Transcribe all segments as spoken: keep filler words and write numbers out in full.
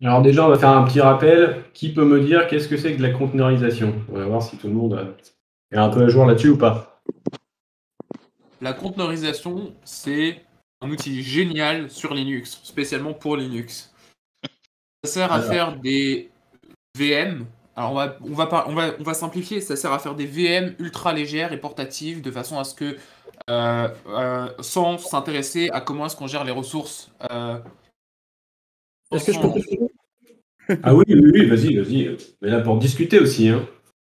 Alors déjà, on va faire un petit rappel. Qui peut me dire qu'est-ce que c'est que de la conteneurisation? On va voir si tout le monde est un peu à jour là-dessus ou pas. La conteneurisation, c'est un outil génial sur Linux, spécialement pour Linux. Ça sert à Alors. faire des V M. Alors on va, on, va par- on, va, on va simplifier, ça sert à faire des V M ultra légères et portatives de façon à ce que, euh, euh, sans s'intéresser à comment est-ce qu'on gère les ressources. Euh, Est-ce que je peux Ah oui, oui, oui, vas-y, vas-y. Mais là pour discuter aussi. Hein.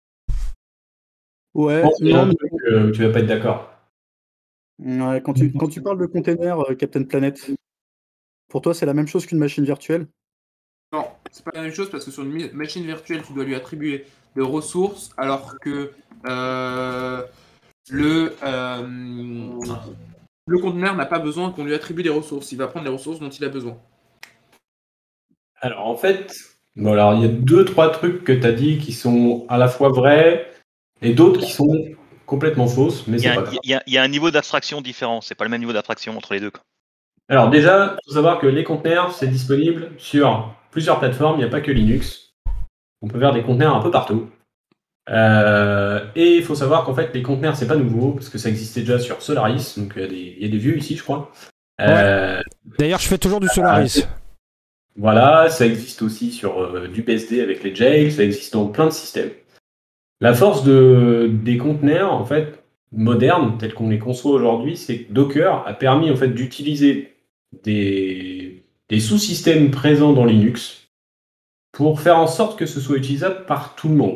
Ouais, Je pense qu'il y a non, un mais... truc euh, où tu vas pas être d'accord. Ouais, quand, tu, quand tu parles de container, euh, Captain Planet, pour toi, c'est la même chose qu'une machine virtuelle? Non, c'est pas la même chose parce que sur une mi- machine virtuelle, tu dois lui attribuer des ressources, alors que euh, le, euh, le conteneur n'a pas besoin qu'on lui attribue des ressources. Il va prendre les ressources dont il a besoin. Alors en fait, bon, alors, il y a deux, trois trucs que tu as dit qui sont à la fois vrais et d'autres qui sont complètement fausses, mais Il y, c'est a, pas grave. il, y a, il y a un niveau d'abstraction différent, c'est pas le même niveau d'abstraction entre les deux. Quoi. Alors déjà, il faut savoir que les conteneurs, c'est disponible sur plusieurs plateformes, il n'y a pas que Linux. On peut faire des conteneurs un peu partout. Euh, et il faut savoir qu'en fait, les conteneurs, c'est pas nouveau, parce que ça existait déjà sur Solaris, donc il y a des, il y a des vieux ici, je crois. Euh, Ouais. D'ailleurs, je fais toujours du Solaris. euh, voilà, ça existe aussi sur euh, du B S D avec les jails, ça existe dans plein de systèmes. La force de, des conteneurs, en fait, modernes, tels qu'on les conçoit aujourd'hui, c'est que Docker a permis en fait d'utiliser des, des sous-systèmes présents dans Linux pour faire en sorte que ce soit utilisable par tout le monde,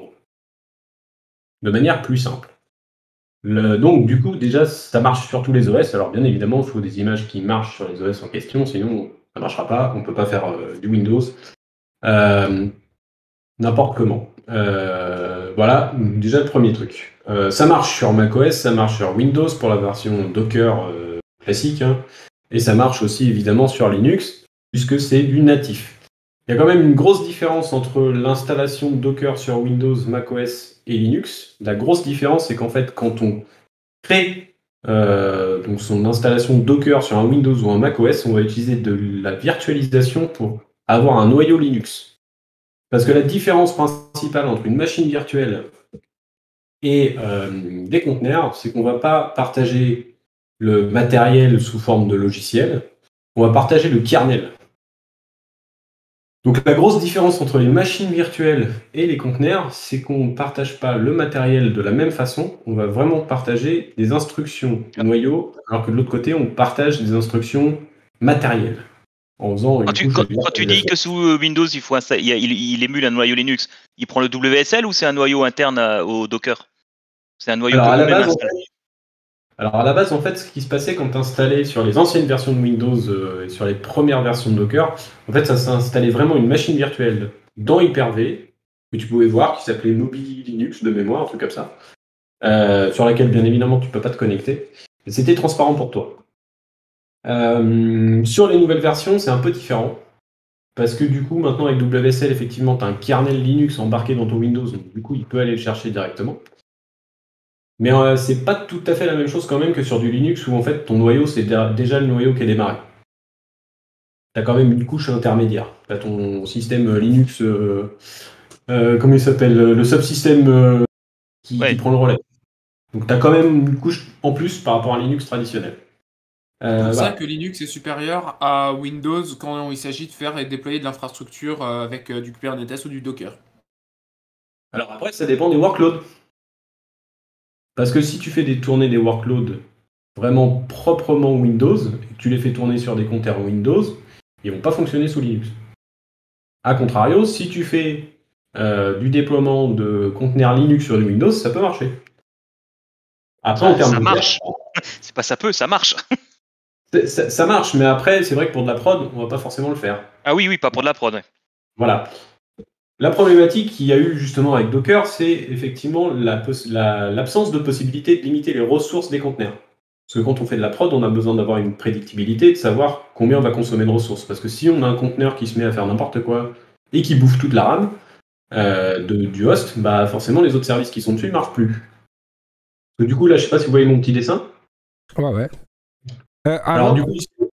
de manière plus simple. Le, donc, du coup, déjà, ça marche sur tous les O S. Alors, bien évidemment, il faut des images qui marchent sur les O S en question, sinon ça ne marchera pas. On ne peut pas faire euh, du Windows euh, n'importe comment. Euh, voilà, déjà le premier truc. Euh, ça marche sur macOS, ça marche sur Windows pour la version Docker euh, classique, hein, et ça marche aussi évidemment sur Linux, puisque c'est du natif. Il y a quand même une grosse différence entre l'installation de Docker sur Windows, macOS et Linux. La grosse différence, c'est qu'en fait, quand on crée euh, donc son installation Docker sur un Windows ou un macOS, on va utiliser de la virtualisation pour avoir un noyau Linux. Parce que la différence principale entre une machine virtuelle et euh, des conteneurs, c'est qu'on ne va pas partager le matériel sous forme de logiciel, on va partager le kernel. Donc la grosse différence entre les machines virtuelles et les conteneurs, c'est qu'on ne partage pas le matériel de la même façon, on va vraiment partager des instructions noyaux, alors que de l'autre côté, on partage des instructions matérielles. En faisant une quand, tu, couche quand, de quand tu dis que sous Windows, il, faut insta- il, il, il émule un noyau Linux, il prend le W S L ou c'est un noyau interne à, au Docker? C'est un noyau Alors, que à la vous-même base, installez. en fait, Alors à la base, en fait, ce qui se passait quand tu installais sur les anciennes versions de Windows euh, et sur les premières versions de Docker, en fait, ça s'installait vraiment une machine virtuelle dans Hyper-V, que tu pouvais voir, qui s'appelait Mobi Linux de mémoire, un truc comme ça, euh, sur laquelle, bien évidemment, tu peux pas te connecter. Et c'était transparent pour toi. Euh, sur les nouvelles versions, c'est un peu différent. Parce que du coup, maintenant, avec W S L, effectivement, tu as un kernel Linux embarqué dans ton Windows, donc du coup, il peut aller le chercher directement. Mais euh, c'est pas tout à fait la même chose quand même que sur du Linux où en fait ton noyau c'est déjà le noyau qui est démarré. T'as quand même une couche intermédiaire. T'as ton système Linux, euh, euh, comment il s'appelle, le subsystème euh, qui, Ouais. qui prend le relais. Donc t'as quand même une couche en plus par rapport à Linux traditionnel. Euh, C'est pour voilà. ça que Linux est supérieur à Windows quand il s'agit de faire et déployer de l'infrastructure euh, avec euh, du Kubernetes ou du Docker. Alors après, ça dépend des workloads. Parce que si tu fais des tournées des workloads vraiment proprement Windows, et que tu les fais tourner sur des compteurs Windows, ils vont pas fonctionner sous Linux. A contrario, si tu fais euh, du déploiement de conteneurs Linux sur du Windows, ça peut marcher. Après, Ça, en termes ça de marche. C'est pas ça peut, ça marche. ça, ça marche, mais après, c'est vrai que pour de la prod, on va pas forcément le faire. Ah oui, oui, pas pour de la prod. Ouais. Voilà. La problématique qu'il y a eu justement avec Docker, c'est effectivement la poss- la- l'absence de possibilité de limiter les ressources des conteneurs. Parce que quand on fait de la prod, on a besoin d'avoir une prédictibilité, de savoir combien on va consommer de ressources. Parce que si on a un conteneur qui se met à faire n'importe quoi et qui bouffe toute la RAM euh, de, du host, bah forcément les autres services qui sont dessus ne marchent plus. Parce que du coup, là, je sais pas si vous voyez mon petit dessin. Ouais, ouais. Euh, Alors avant, du coup,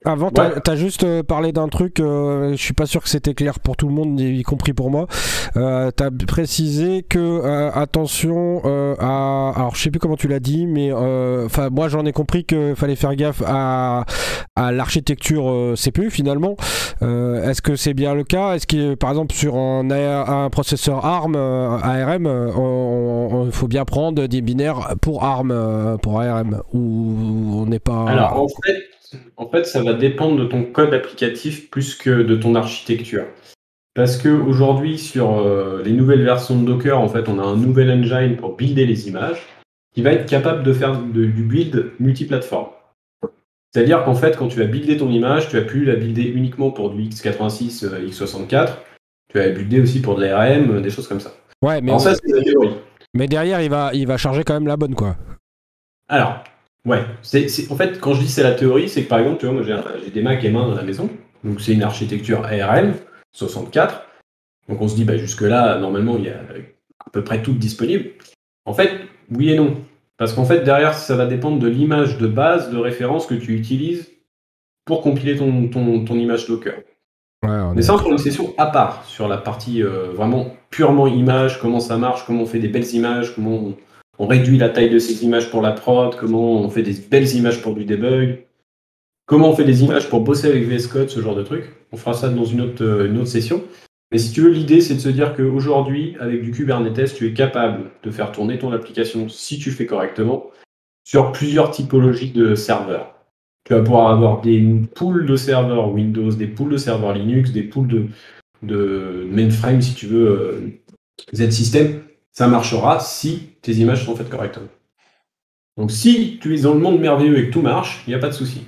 Avant, t'as ouais. as juste euh, parlé d'un truc, euh, je suis pas sûr que c'était clair pour tout le monde, y compris pour moi. Euh, t'as précisé que, euh, attention euh, à... Alors, je sais plus comment tu l'as dit, mais enfin euh, moi j'en ai compris qu'il fallait faire gaffe à, à l'architecture euh, C P U finalement. Euh, Est-ce que c'est bien le cas? Est-ce que, par exemple, sur un, un processeur ARM, euh, A R M, il faut bien prendre des binaires pour ARM, euh, pour A R M, ou on n'est pas... Alors, en fait, En fait, ça va dépendre de ton code applicatif plus que de ton architecture. Parce qu'aujourd'hui, sur euh, les nouvelles versions de Docker, en fait, on a un nouvel engine pour builder les images qui va être capable de faire de, du build multiplateforme. C'est-à-dire qu'en fait, quand tu vas builder ton image, tu vas plus la builder uniquement pour du x quatre-vingt-six, euh, x soixante-quatre, tu vas la builder aussi pour de l'A R M, euh, des choses comme ça. Ouais, mais, Alors, on... ça, c'est la théorie. Mais derrière, il va, il va charger quand même la bonne, quoi. Alors, ouais, c'est, c'est, en fait, quand je dis c'est la théorie, c'est que par exemple, tu vois, moi j'ai, j'ai des Mac M un dans la maison, donc c'est une architecture A R M soixante-quatre, donc on se dit, bah, jusque-là, normalement, il y a à peu près tout disponible. En fait, oui et non, parce qu'en fait, derrière, ça va dépendre de l'image de base, de référence que tu utilises pour compiler ton, ton, ton image Docker. Ouais, on Mais est... ça, on fera une session à part sur la partie euh, vraiment purement image, comment ça marche, comment on fait des belles images, comment on... On réduit la taille de ces images pour la prod, comment on fait des belles images pour du debug, comment on fait des images pour bosser avec V S Code, ce genre de truc. On fera ça dans une autre, une autre session. Mais si tu veux, l'idée, c'est de se dire qu'aujourd'hui, avec du Kubernetes, tu es capable de faire tourner ton application, si tu fais correctement, sur plusieurs typologies de serveurs. Tu vas pouvoir avoir des pools de serveurs Windows, des pools de serveurs Linux, des pools de, de mainframe, si tu veux, euh, Z-System. Ça marchera si tes images sont faites correctement. Donc si tu es dans le monde merveilleux et que tout marche, il n'y a pas de souci.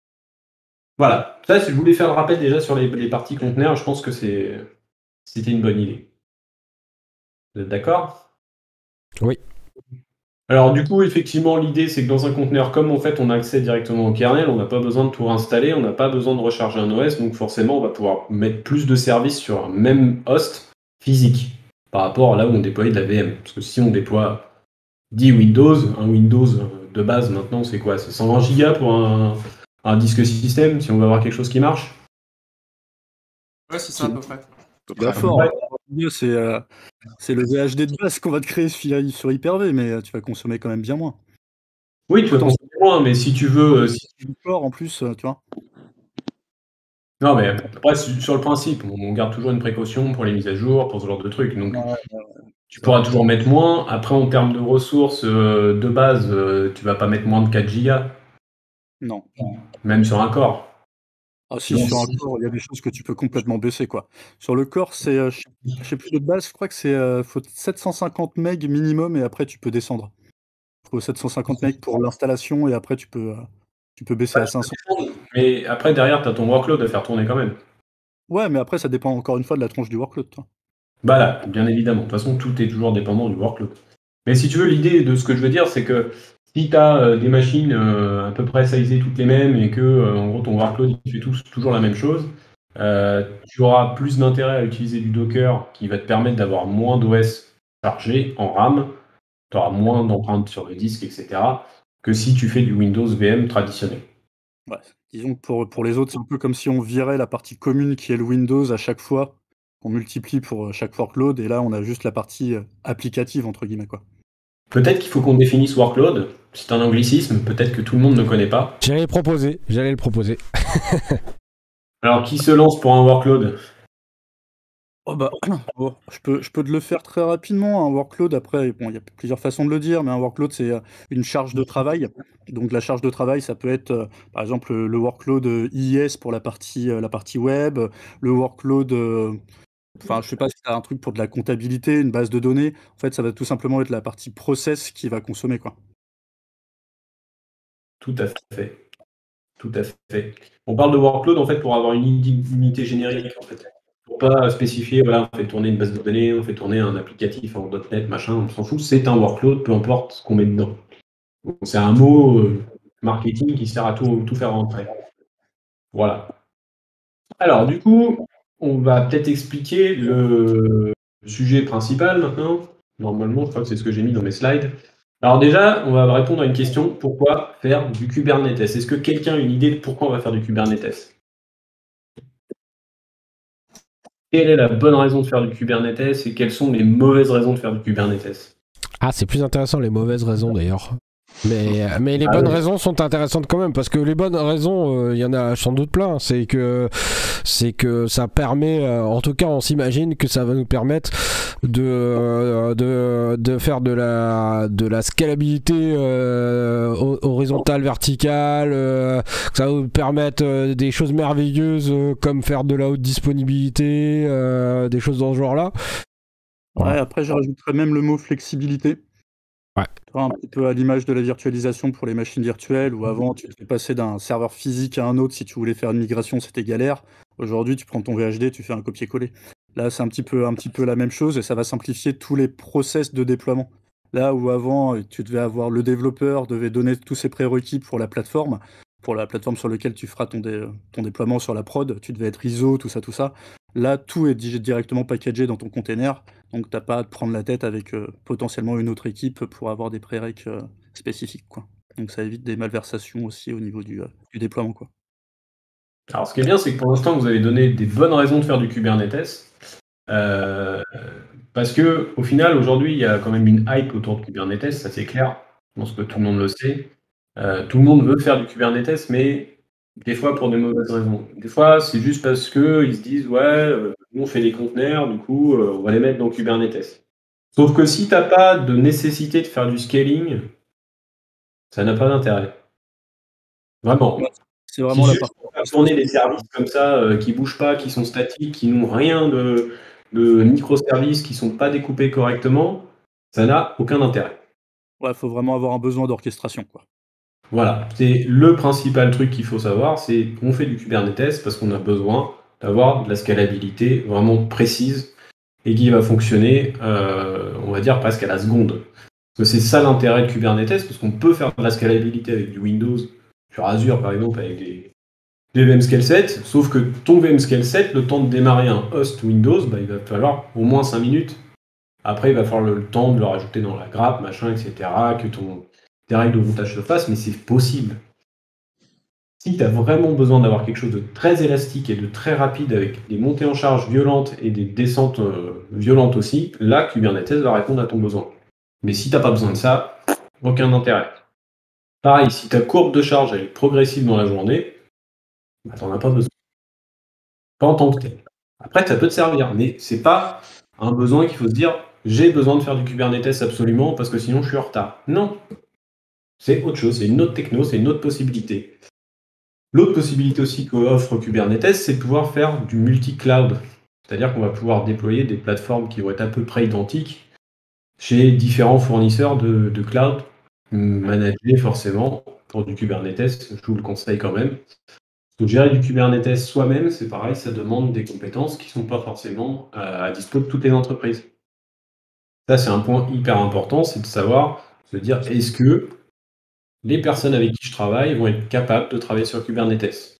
Voilà. Ça, je voulais faire le rappel déjà sur les, les parties conteneurs. Je pense que c'est, c'était une bonne idée. Vous êtes d'accord? Oui. Alors du coup, effectivement, l'idée, c'est que dans un conteneur, comme en fait on a accès directement au kernel, on n'a pas besoin de tout réinstaller, on n'a pas besoin de recharger un O S, donc forcément, on va pouvoir mettre plus de services sur un même host physique par rapport à là où on déploie de la V M. Parce que si on déploie dix Windows, un Windows de base maintenant, c'est quoi? C'est cent vingt gigas pour un, un disque système, si on veut avoir quelque chose qui marche? Ouais, c'est ça à peu près. Bien fort. C'est, euh, c'est le V H D de base qu'on va te créer sur Hyper-V, mais tu vas consommer quand même bien moins. Oui, tu vas consommer moins, mais si tu veux... Si tu... fort en plus, tu vois. Non, mais après, sur le principe, on garde toujours une précaution pour les mises à jour, pour ce genre de trucs. Donc, ouais, ouais. Tu pourras toujours mettre moins. Après, en termes de ressources euh, de base, euh, tu vas pas mettre moins de quatre gigas. Non. Même sur un core. Ah si, non, sur si. un core, il y a des choses que tu peux complètement baisser, quoi. Sur le core, c'est, euh, je sais plus de base, je crois que c'est euh, faut sept cent cinquante mégas minimum et après tu peux descendre. Il faut sept cent cinquante mégas pour l'installation et après tu peux, euh, tu peux baisser ouais, à cinq cents. Mais après, derrière, tu as ton workload à faire tourner quand même. Ouais, mais après, ça dépend encore une fois de la tronche du workload, toi. Bah là, bien évidemment. De toute façon, tout est toujours dépendant du workload. Mais si tu veux, l'idée de ce que je veux dire, c'est que si tu as euh, des machines euh, à peu près sizées toutes les mêmes et que, euh, en gros, ton workload il fait tous, toujours la même chose, euh, tu auras plus d'intérêt à utiliser du Docker qui va te permettre d'avoir moins d'O S chargé en RAM, tu auras moins d'empreintes sur le disque, et cetera, que si tu fais du Windows V M traditionnel. Ouais, disons que pour, pour les autres, c'est un peu comme si on virait la partie commune qui est le Windows à chaque fois, qu'on multiplie pour chaque workload, et là, on a juste la partie applicative, entre guillemets, quoi. Peut-être qu'il faut qu'on définisse workload. C'est un anglicisme, peut-être que tout le monde ne connaît pas. J'allais le proposer, j'allais le proposer. Alors, qui se lance pour un workload? Oh bah, bon, je peux, je peux te le faire très rapidement. Un workload, après, bon, il y a plusieurs façons de le dire, mais un workload, c'est une charge de travail. Donc, la charge de travail, ça peut être, euh, par exemple, le workload I I S pour la partie, euh, la partie web, le workload... Euh, Enfin, je sais pas si tu as un truc pour de la comptabilité, une base de données. En fait, ça va tout simplement être la partie process qui va consommer, quoi. Tout à fait. Tout à fait. On parle de workload, en fait, pour avoir une unité générique, en fait. Pour pas spécifier, voilà, on fait tourner une base de données, on fait tourner un applicatif en .NET, machin, on s'en fout. C'est un workload, peu importe ce qu'on met dedans. Donc, c'est un mot euh, marketing qui sert à tout, tout faire rentrer. Voilà. Alors, du coup, on va peut-être expliquer le sujet principal maintenant. Normalement, je crois que c'est ce que j'ai mis dans mes slides. Alors déjà, on va répondre à une question. Pourquoi faire du Kubernetes? Est-ce que quelqu'un a une idée de pourquoi on va faire du Kubernetes? Quelle est la bonne raison de faire du Kubernetes et quelles sont les mauvaises raisons de faire du Kubernetes? Ah, c'est plus intéressant les mauvaises raisons d'ailleurs. Mais, mais les Ah bonnes oui. raisons sont intéressantes quand même, parce que les bonnes raisons, il euh, y en a sans doute plein. C'est que, c'est que ça permet, euh, en tout cas on s'imagine que ça va nous permettre de, euh, de, de faire de la, de la scalabilité euh, horizontale, verticale, euh, que ça va nous permettre euh, des choses merveilleuses euh, comme faire de la haute disponibilité, euh, des choses dans ce genre-là. Ouais, après je rajouterais même le mot flexibilité. Ouais. Un petit peu à l'image de la virtualisation pour les machines virtuelles, où avant tu devais passer d'un serveur physique à un autre si tu voulais faire une migration, c'était galère. Aujourd'hui, tu prends ton V H D, tu fais un copier-coller. Là, c'est un petit peu, un petit peu la même chose et ça va simplifier tous les process de déploiement. Là où avant, tu devais avoir le développeur, devait donner tous ses prérequis pour la plateforme, pour la plateforme sur laquelle tu feras ton, dé, ton déploiement sur la prod, tu devais être I S O, tout ça, tout ça. Là, tout est directement packagé dans ton container. Donc, tu n'as pas à te prendre la tête avec euh, potentiellement une autre équipe pour avoir des préreqs euh, spécifiques, quoi. Donc, ça évite des malversations aussi au niveau du, euh, du déploiement, quoi. Alors, ce qui est bien, c'est que pour l'instant, vous avez donné des bonnes raisons de faire du Kubernetes. Euh, parce que, au final, aujourd'hui, il y a quand même une hype autour de Kubernetes, ça c'est clair. Je pense que tout le monde le sait. Euh, tout le monde veut faire du Kubernetes, mais des fois pour de mauvaises raisons. Des fois, c'est juste parce qu'ils se disent, ouais, euh, nous on fait des conteneurs, du coup, euh, on va les mettre dans Kubernetes. Sauf que si tu n'as pas de nécessité de faire du scaling, ça n'a pas d'intérêt. Vraiment. Ouais, c'est vraiment si la juste partie. pour faire tourner des services comme ça, euh, qui bougent pas, qui sont statiques, qui n'ont rien de, de microservices, qui sont pas découpés correctement, ça n'a aucun intérêt. Ouais, il faut vraiment avoir un besoin d'orchestration, quoi. Voilà, c'est le principal truc qu'il faut savoir, c'est qu'on fait du Kubernetes parce qu'on a besoin d'avoir de la scalabilité vraiment précise et qui va fonctionner, euh, on va dire, presque à la seconde. Parce que c'est ça l'intérêt de Kubernetes, parce qu'on peut faire de la scalabilité avec du Windows, sur Azure par exemple, avec des, des V M Scale sept, sauf que ton V M Scale sept, le temps de démarrer un host Windows, bah, il va falloir au moins cinq minutes. Après, il va falloir le temps de le rajouter dans la grappe, machin, et cetera, que ton, tes règles de montage se fassent, mais c'est possible. Si tu as vraiment besoin d'avoir quelque chose de très élastique et de très rapide avec des montées en charge violentes et des descentes euh, violentes aussi, là, Kubernetes va répondre à ton besoin. Mais si tu n'as pas besoin de ça, aucun intérêt. Pareil, si ta courbe de charge elle est progressive dans la journée, bah, tu n'en as pas besoin. Pas en tant que tel. Après, ça peut te servir, mais c'est pas un besoin qu'il faut se dire j'ai besoin de faire du Kubernetes absolument parce que sinon je suis en retard. Non. C'est autre chose, c'est une autre techno, c'est une autre possibilité. L'autre possibilité aussi qu'offre Kubernetes, c'est de pouvoir faire du multi-cloud. C'est-à-dire qu'on va pouvoir déployer des plateformes qui vont être à peu près identiques chez différents fournisseurs de, de cloud, managés forcément pour du Kubernetes. Je vous le conseille quand même. Parce que gérer du Kubernetes soi-même, c'est pareil, ça demande des compétences qui ne sont pas forcément à, à dispo de toutes les entreprises. Ça, c'est un point hyper important, c'est de savoir se dire est-ce que les personnes avec qui je travaille vont être capables de travailler sur Kubernetes.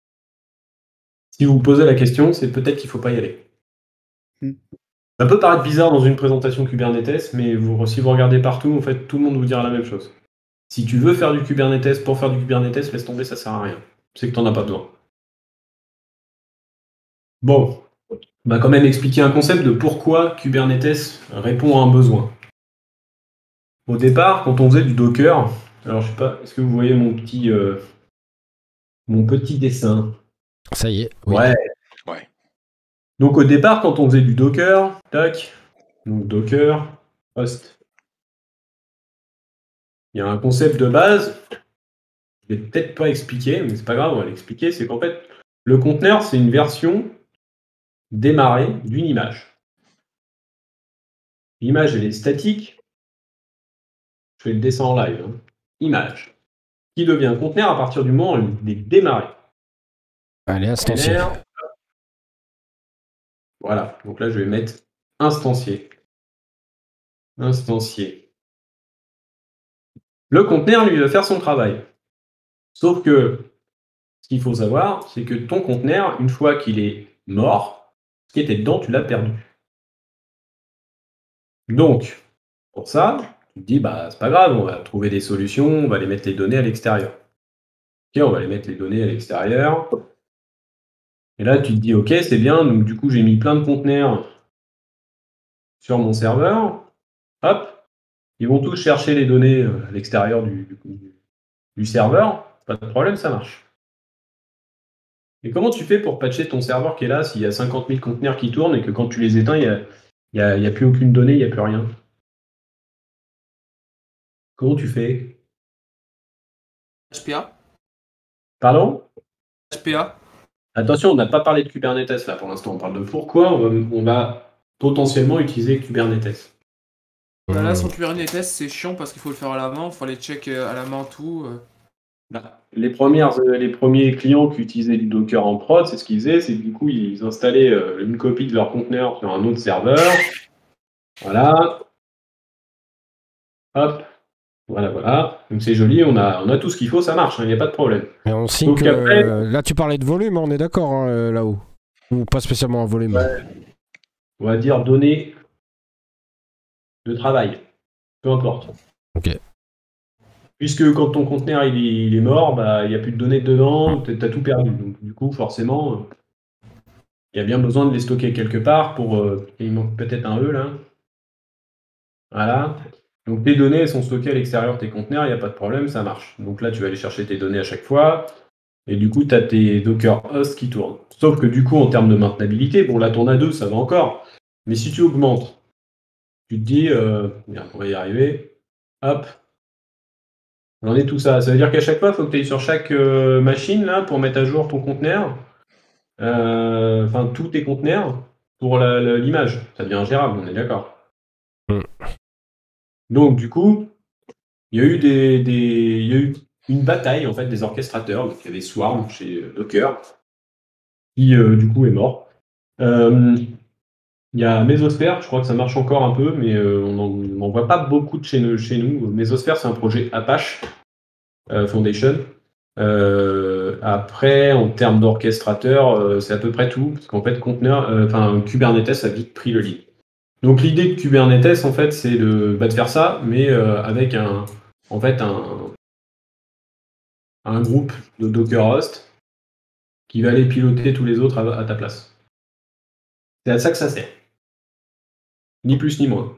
Si vous vous posez la question, c'est peut-être qu'il ne faut pas y aller. Mm. Ça peut paraître bizarre dans une présentation Kubernetes, mais vous, si vous regardez partout, en fait, tout le monde vous dira la même chose. Si tu veux faire du Kubernetes pour faire du Kubernetes, laisse tomber, ça sert à rien. C'est que tu n'en as pas besoin. Bon, on va quand même expliquer un concept de pourquoi Kubernetes répond à un besoin. Au départ, quand on faisait du Docker, alors je sais pas, est-ce que vous voyez mon petit, euh, mon petit dessin? Ça y est. Oui. Ouais. Ouais. Donc au départ, quand on faisait du Docker, tac, donc Docker, host. Il y a un concept de base, je vais peut-être pas expliquer, mais c'est pas grave, on va l'expliquer, c'est qu'en fait, le conteneur, c'est une version démarrée d'une image. L'image, elle est statique. Je fais le dessin en live. Hein. Image. Qui devient un conteneur à partir du moment où elle est démarrée. Allez, instancié. Voilà, donc là je vais mettre instancié. Instancié. Le conteneur, lui, va faire son travail. Sauf que ce qu'il faut savoir, c'est que ton conteneur, une fois qu'il est mort, ce qui était dedans, tu l'as perdu. Donc, pour ça, Tu te dis, bah, c'est pas grave, on va trouver des solutions, on va aller mettre les données à l'extérieur. Ok, on va aller mettre les données à l'extérieur. Et là, tu te dis, ok, c'est bien, donc du coup, j'ai mis plein de conteneurs sur mon serveur. Hop, ils vont tous chercher les données à l'extérieur du, du, du serveur. Pas de problème, ça marche. Et comment tu fais pour patcher ton serveur qui est là s'il y a cinquante mille conteneurs qui tournent et que quand tu les éteins, il n'y a, il y a, il y a plus aucune donnée, il n'y a plus rien? Comment tu fais? H P A. Pardon? H P A. Attention, on n'a pas parlé de Kubernetes là pour l'instant. On parle de pourquoi on va, on va potentiellement utiliser Kubernetes. Bah là, sur Kubernetes, c'est chiant parce qu'il faut le faire à la main, il faut aller check euh, à la main tout. euh. Bah, Les, premières, euh, les premiers clients qui utilisaient du Docker en prod, c'est ce qu'ils faisaient, c'est que du coup, ils installaient euh, une copie de leur conteneur sur un autre serveur. Voilà. Hop. Voilà, voilà. Donc c'est joli, on a, on a tout ce qu'il faut, ça marche, il n'y a pas de problème. Mais on signe Donc que, après- euh, là, tu parlais de volume, on est d'accord hein, euh, là-haut. Ou pas spécialement un volume. Ouais. On va dire données de travail. Peu importe. Ok. Puisque quand ton conteneur il est, il est mort, bah, il n'y a plus de données dedans, tu as tout perdu. Donc du coup, forcément, euh, il y a bien besoin de les stocker quelque part pour. Euh, il manque peut-être un E là. Voilà. Donc tes données elles sont stockées à l'extérieur de tes conteneurs, il n'y a pas de problème, ça marche. Donc là, tu vas aller chercher tes données à chaque fois. Et du coup, tu as tes Docker hosts qui tournent. Sauf que du coup, en termes de maintenabilité, bon là, t'en as deux, ça va encore. Mais si tu augmentes, tu te dis, euh, merde, on va y arriver. Hop. On en est tout ça. Ça veut dire qu'à chaque fois, il faut que tu ailles sur chaque euh, machine là pour mettre à jour ton conteneur. Euh, Enfin, tous tes conteneurs pour la- la- l'image. Ça devient ingérable, on est d'accord. Mm. Donc, du coup, il y a eu des, des- il y a eu une bataille en fait des orchestrateurs. Donc, il y avait Swarm chez euh, Docker qui euh, du coup est mort. Euh, Il y a Mesosphere, je crois que ça marche encore un peu, mais euh, on n'en voit pas beaucoup de chez nous. Chez nous. Mesosphere, c'est un projet Apache euh, Foundation. Euh, après, en termes d'orchestrateur, euh, c'est à peu près tout, parce qu'en fait, conteneur, euh, enfin, Kubernetes a vite pris le lead. Donc l'idée de Kubernetes, en fait, c'est de, bah, de faire ça, mais euh, avec un, en fait, un, un groupe de Docker host qui va aller piloter tous les autres à, à ta place. C'est à ça que ça sert. Ni plus ni moins.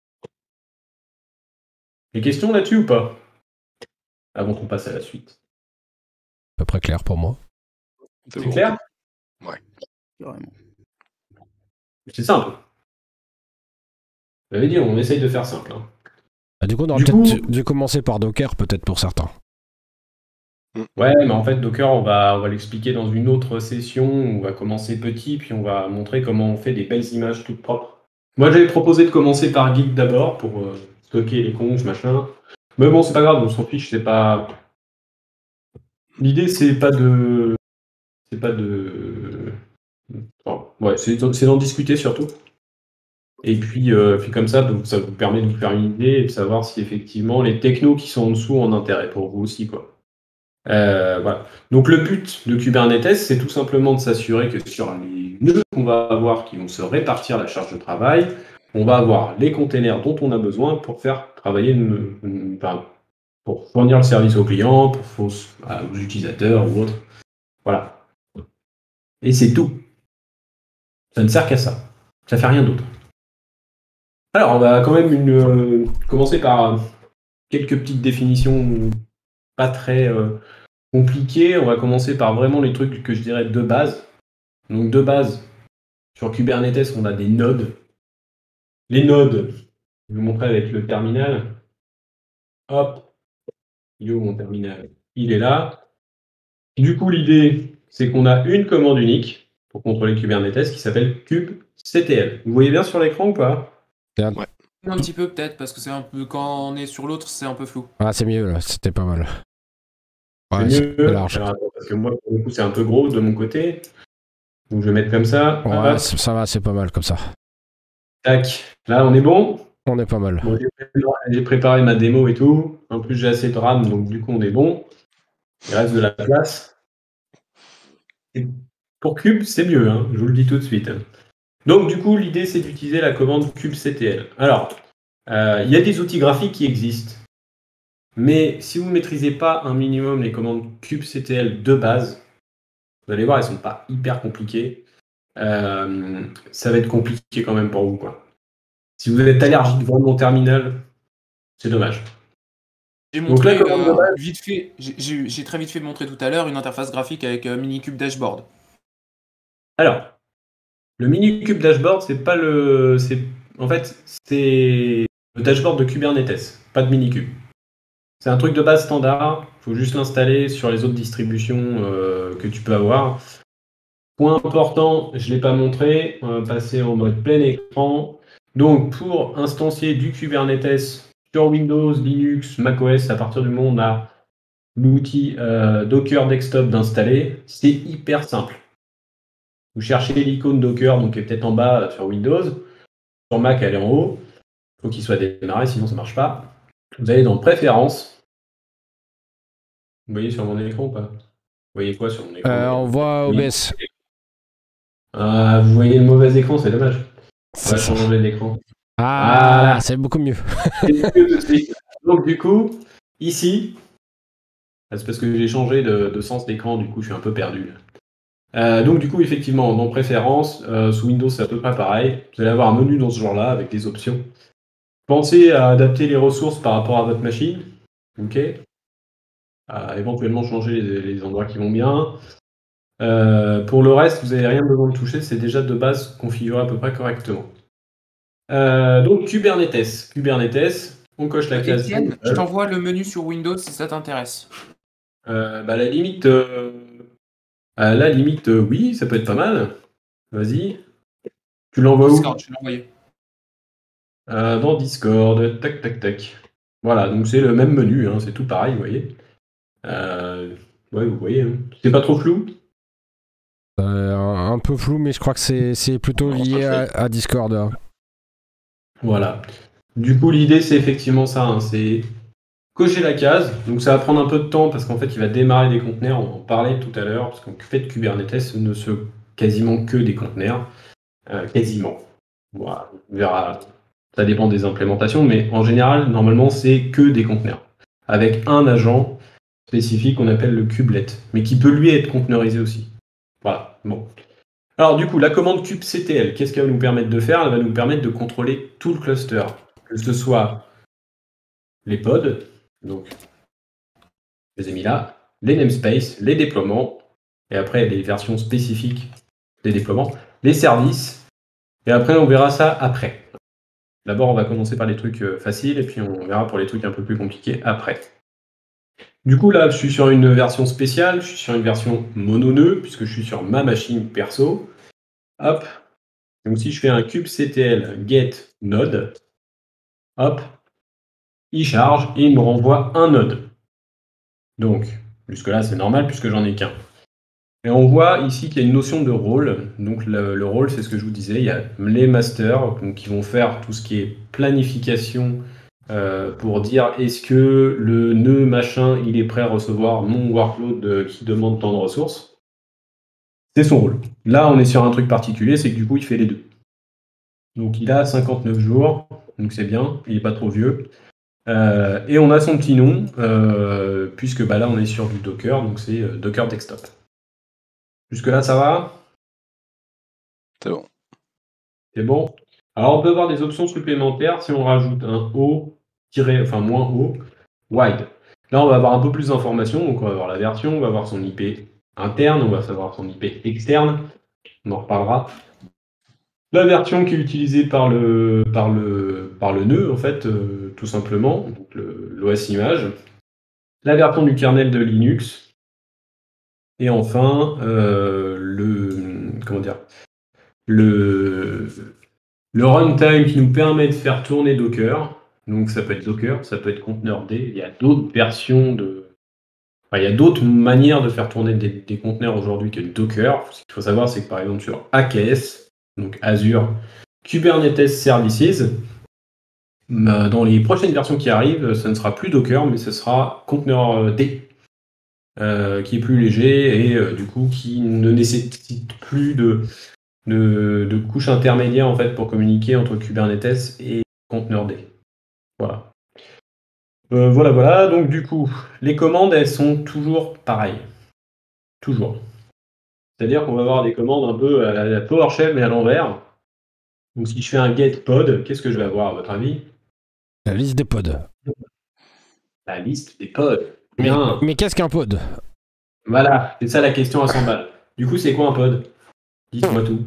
Des questions là-dessus ou pas? Avant qu'on passe à la suite. À peu près clair pour moi. C'est bon. clair? Carrément. C'est simple. J'avais dit, on essaye de faire simple. Hein. Ah, du coup, on aurait Du peut-être coup- dû- dû commencer par Docker, peut-être pour certains. Ouais, mais en fait, Docker, on va, on va l'expliquer dans une autre session. On va commencer petit, puis on va montrer comment on fait des belles images toutes propres. Moi, j'avais proposé de commencer par Git d'abord pour euh, stocker les confs, machin. Mais bon, c'est pas grave, on s'en fiche, c'est pas. L'idée, c'est pas de. C'est pas de. Enfin, ouais, c'est c'est d'en discuter surtout. Et puis, euh, puis comme ça, donc, ça vous permet de vous faire une idée et de savoir si effectivement les technos qui sont en dessous ont un intérêt pour vous aussi, quoi. Euh, voilà. Donc le but de Kubernetes, c'est tout simplement de s'assurer que sur les nœuds qu'on va avoir qui vont se répartir la charge de travail, on va avoir les containers dont on a besoin pour faire travailler, une, une- enfin, pour fournir le service aux clients, pour, pour- à- aux utilisateurs ou autres. Voilà. Et c'est tout. Ça ne sert qu'à ça. Ça fait rien d'autre. Alors, on va quand même une, euh, commencer par euh, quelques petites définitions pas très euh, compliquées. On va commencer par vraiment les trucs que je dirais de base. Donc, de base, sur Kubernetes, on a des nodes. Les nodes, je vais vous montrer avec le terminal. Hop, il est où mon terminal? Il est là. Du coup, l'idée, c'est qu'on a une commande unique pour contrôler Kubernetes qui s'appelle kubectl. Vous voyez bien sur l'écran ou pas? Un petit peu peut-être, parce que c'est un peu quand on est sur l'autre, c'est un peu flou. Ah, c'est mieux, là, c'était pas mal. C'est Ouais, c'est mieux. large. Alors, attends, parce que moi, pour le coup, c'est un peu gros de mon côté. Donc, je vais mettre comme ça. Ouais, Hop, c- ça va, c'est pas mal comme ça. tac. Là, on est bon. On est pas mal. Bon, j'ai préparé- j'ai préparé ma démo et tout. En plus, j'ai assez de RAM, donc du coup, on est bon. Il reste de la place. Et pour Cube, c'est mieux, hein, je vous le dis tout de suite. Donc, du coup, l'idée, c'est d'utiliser la commande kubectl. Alors, Euh, Il y a des outils graphiques qui existent. Mais si vous ne maîtrisez pas un minimum les commandes kubectl de base, vous allez voir, elles ne sont pas hyper compliquées. Euh, ça va être compliqué quand même pour vous, quoi. Si vous êtes allergique vraiment au terminal, c'est dommage. J'ai Donc montré là, commande de euh, base- vite fait, j'ai- j'ai j'ai très vite fait montré tout à l'heure une interface graphique avec euh, Minikube Dashboard. Alors, le Minikube dashboard, c'est pas le. c'est- En fait, c'est le dashboard de Kubernetes, pas de Minikube. C'est un truc de base standard, il faut juste l'installer sur les autres distributions euh, que tu peux avoir. Point important, je ne l'ai pas montré, on va passer en mode plein écran. Donc pour instancier du Kubernetes sur Windows, Linux, macOS, à partir du moment où on a l'outil euh, Docker Desktop d'installer, c'est hyper simple. Vous cherchez l'icône Docker, donc qui est peut-être en bas euh, sur Windows. Sur Mac, elle est en haut. Il faut qu'il soit démarré, sinon ça ne marche pas. Vous allez dans Préférences. Vous voyez sur mon écran ou pas? Vous voyez quoi sur mon écran? Euh, on voit Oui. O B S. Ah, vous voyez le mauvais écran, c'est dommage. On C'est va ça. changer l'écran. Ah, Voilà. c'est beaucoup mieux. C'est mieux tout de suite. Donc du coup, ici, c'est parce que j'ai changé de, de sens d'écran, du coup je suis un peu perdu. Euh, donc du coup, effectivement, dans Préférences, euh, sous Windows c'est à peu près pareil. Vous allez avoir un menu dans ce genre-là avec des options. Pensez à adapter les ressources par rapport à votre machine. Ok. À éventuellement changer les, les endroits qui vont bien. Euh, pour le reste, vous n'avez rien besoin de toucher, c'est déjà de base configuré à peu près correctement. Euh, donc Kubernetes. Kubernetes, on coche la case. Étienne, je t'envoie le menu sur Windows si ça t'intéresse. Euh, bah, à la limite, euh, à la limite euh, oui, ça peut être pas mal. Vas-y. Tu l'envoies où? Discord, je l'ai envoyé. Euh, Dans Discord. Tac, tac, tac. Voilà, donc c'est le même menu, hein, c'est tout pareil, vous voyez. Euh, ouais, vous voyez. Hein. C'est pas trop flou? Euh, un un peu flou, mais je crois que c'est c'est plutôt lié à, à Discord. hein. Voilà. Du coup, l'idée, c'est effectivement ça. Hein, c'est cocher la case. Donc, ça va prendre un peu de temps parce qu'en fait, il va démarrer des conteneurs. On en parlait tout à l'heure. Parce qu'en fait, Kubernetes ne se quasiment que des conteneurs. Euh, quasiment. Voilà. On verra. Ça dépend des implémentations. Mais en général, normalement, c'est que des conteneurs. Avec un agent spécifique qu'on appelle le kubelet. Mais qui peut lui être conteneurisé aussi. Voilà. Bon. Alors du coup, la commande kubectl, qu'est-ce qu'elle va nous permettre de faire? Elle va nous permettre de contrôler tout le cluster, que ce soit les pods, donc je les ai mis là, les namespaces, les déploiements, et après les versions spécifiques des déploiements, les services, et après on verra ça après. D'abord, on va commencer par les trucs faciles, et puis on verra pour les trucs un peu plus compliqués après. Du coup, là, je suis sur une version spéciale, je suis sur une version mononœud, puisque je suis sur ma machine perso. Hop. Donc si je fais un kubectl get node, hop, il charge et il me renvoie un node. Donc, jusque-là, c'est normal puisque j'en ai qu'un. Et on voit ici qu'il y a une notion de rôle. Donc le, le rôle, c'est ce que je vous disais, il y a les masters donc, qui vont faire tout ce qui est planification euh, pour dire est-ce que le nœud machin, il est prêt à recevoir mon workload euh, qui demande tant de ressources. C'est son rôle. Là, on est sur un truc particulier, c'est que du coup, il fait les deux. Donc il a cinquante-neuf jours, donc c'est bien, il n'est pas trop vieux. Euh, et on a son petit nom, euh, puisque bah, là on est sur du Docker, donc c'est euh, Docker Desktop. Jusque là ça va? C'est bon. C'est bon. Alors on peut avoir des options supplémentaires si on rajoute un O, enfin moins O, wide. Là on va avoir un peu plus d'informations, donc on va avoir la version, on va avoir son I P interne, on va savoir son I P externe, on en reparlera. La version qui est utilisée par le, par le, par le nœud, en fait, euh, tout simplement, donc l'O S image. La version du kernel de Linux. Et enfin, euh, le, comment dire, le, le runtime qui nous permet de faire tourner Docker. Donc ça peut être Docker, ça peut être conteneur D. Il y a d'autres versions de... Enfin, il y a d'autres manières de faire tourner des, des conteneurs aujourd'hui que Docker. Ce qu'il faut savoir, c'est que par exemple sur A K S, donc Azure Kubernetes Services, dans les prochaines versions qui arrivent, ce ne sera plus Docker, mais ce sera conteneur D, euh, qui est plus léger et euh, du coup qui ne nécessite plus de, de, de couches intermédiaires en fait, pour communiquer entre Kubernetes et conteneur D. Voilà. Euh, voilà, voilà. Donc du coup, les commandes, elles sont toujours pareilles. Toujours. C'est-à-dire qu'on va avoir des commandes un peu à la, la PowerShell, mais à l'envers. Donc si je fais un get pod, qu'est-ce que je vais avoir à votre avis? La liste des pods. La liste des pods. Mais, Bien. mais qu'est-ce qu'un pod? Voilà, c'est ça la question à cent balles. Du coup, c'est quoi un pod? Dites-moi tout.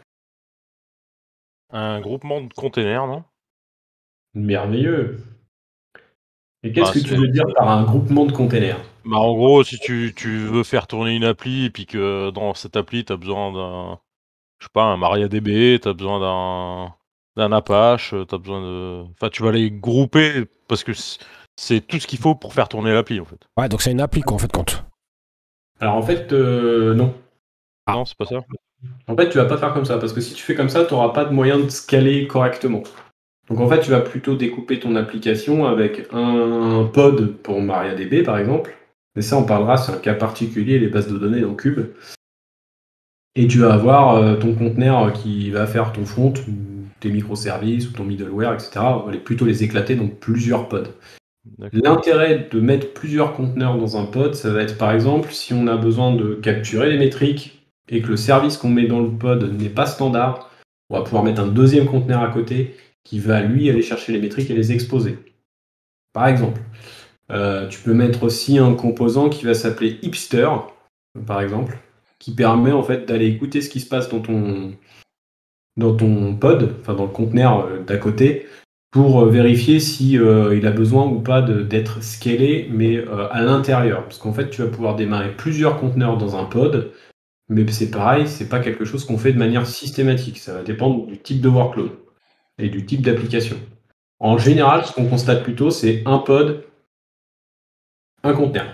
Un groupement de containers, non? Merveilleux. Et qu'est-ce Ah, que tu c'est- veux dire par un groupement de containers? Bah, en gros, si tu, tu veux faire tourner une appli et puis que dans cette appli, tu as besoin d'un, je sais pas, un MariaDB, tu as besoin d'un d'un Apache, tu as besoin de... Enfin, tu vas les grouper parce que c'est- c'est tout ce qu'il faut pour faire tourner l'appli, en fait. Ouais, donc c'est une appli, quoi, en fait, compte. Alors en fait, euh, non. Non, c'est pas ça? En fait, tu vas pas faire comme ça, parce que si tu fais comme ça, tu n'auras pas de moyen de scaler correctement. Donc en fait, tu vas plutôt découper ton application avec un pod pour MariaDB, par exemple. Mais ça, on parlera, c'est un cas particulier, les bases de données dans Cube. Et tu vas avoir euh, ton conteneur qui va faire ton front, ou tes microservices, ou ton middleware, et cetera. On va les- plutôt les éclater dans plusieurs pods. D'accord. L'intérêt de mettre plusieurs conteneurs dans un pod, ça va être par exemple si on a besoin de capturer les métriques et que le service qu'on met dans le pod n'est pas standard, on va pouvoir mettre un deuxième conteneur à côté qui va lui aller chercher les métriques et les exposer. Par exemple, euh, tu peux mettre aussi un composant qui va s'appeler Hipster, par exemple, qui permet en fait d'aller écouter ce qui se passe dans ton, dans ton pod, enfin dans le conteneur euh, d'à côté, pour euh, vérifier si euh, il a besoin ou pas de- d'être scalé, mais euh, à l'intérieur. Parce qu'en fait, tu vas pouvoir démarrer plusieurs conteneurs dans un pod, mais c'est pareil, c'est pas quelque chose qu'on fait de manière systématique. Ça va dépendre du type de workload et du type d'application. En général, ce qu'on constate plutôt, c'est un pod, un conteneur.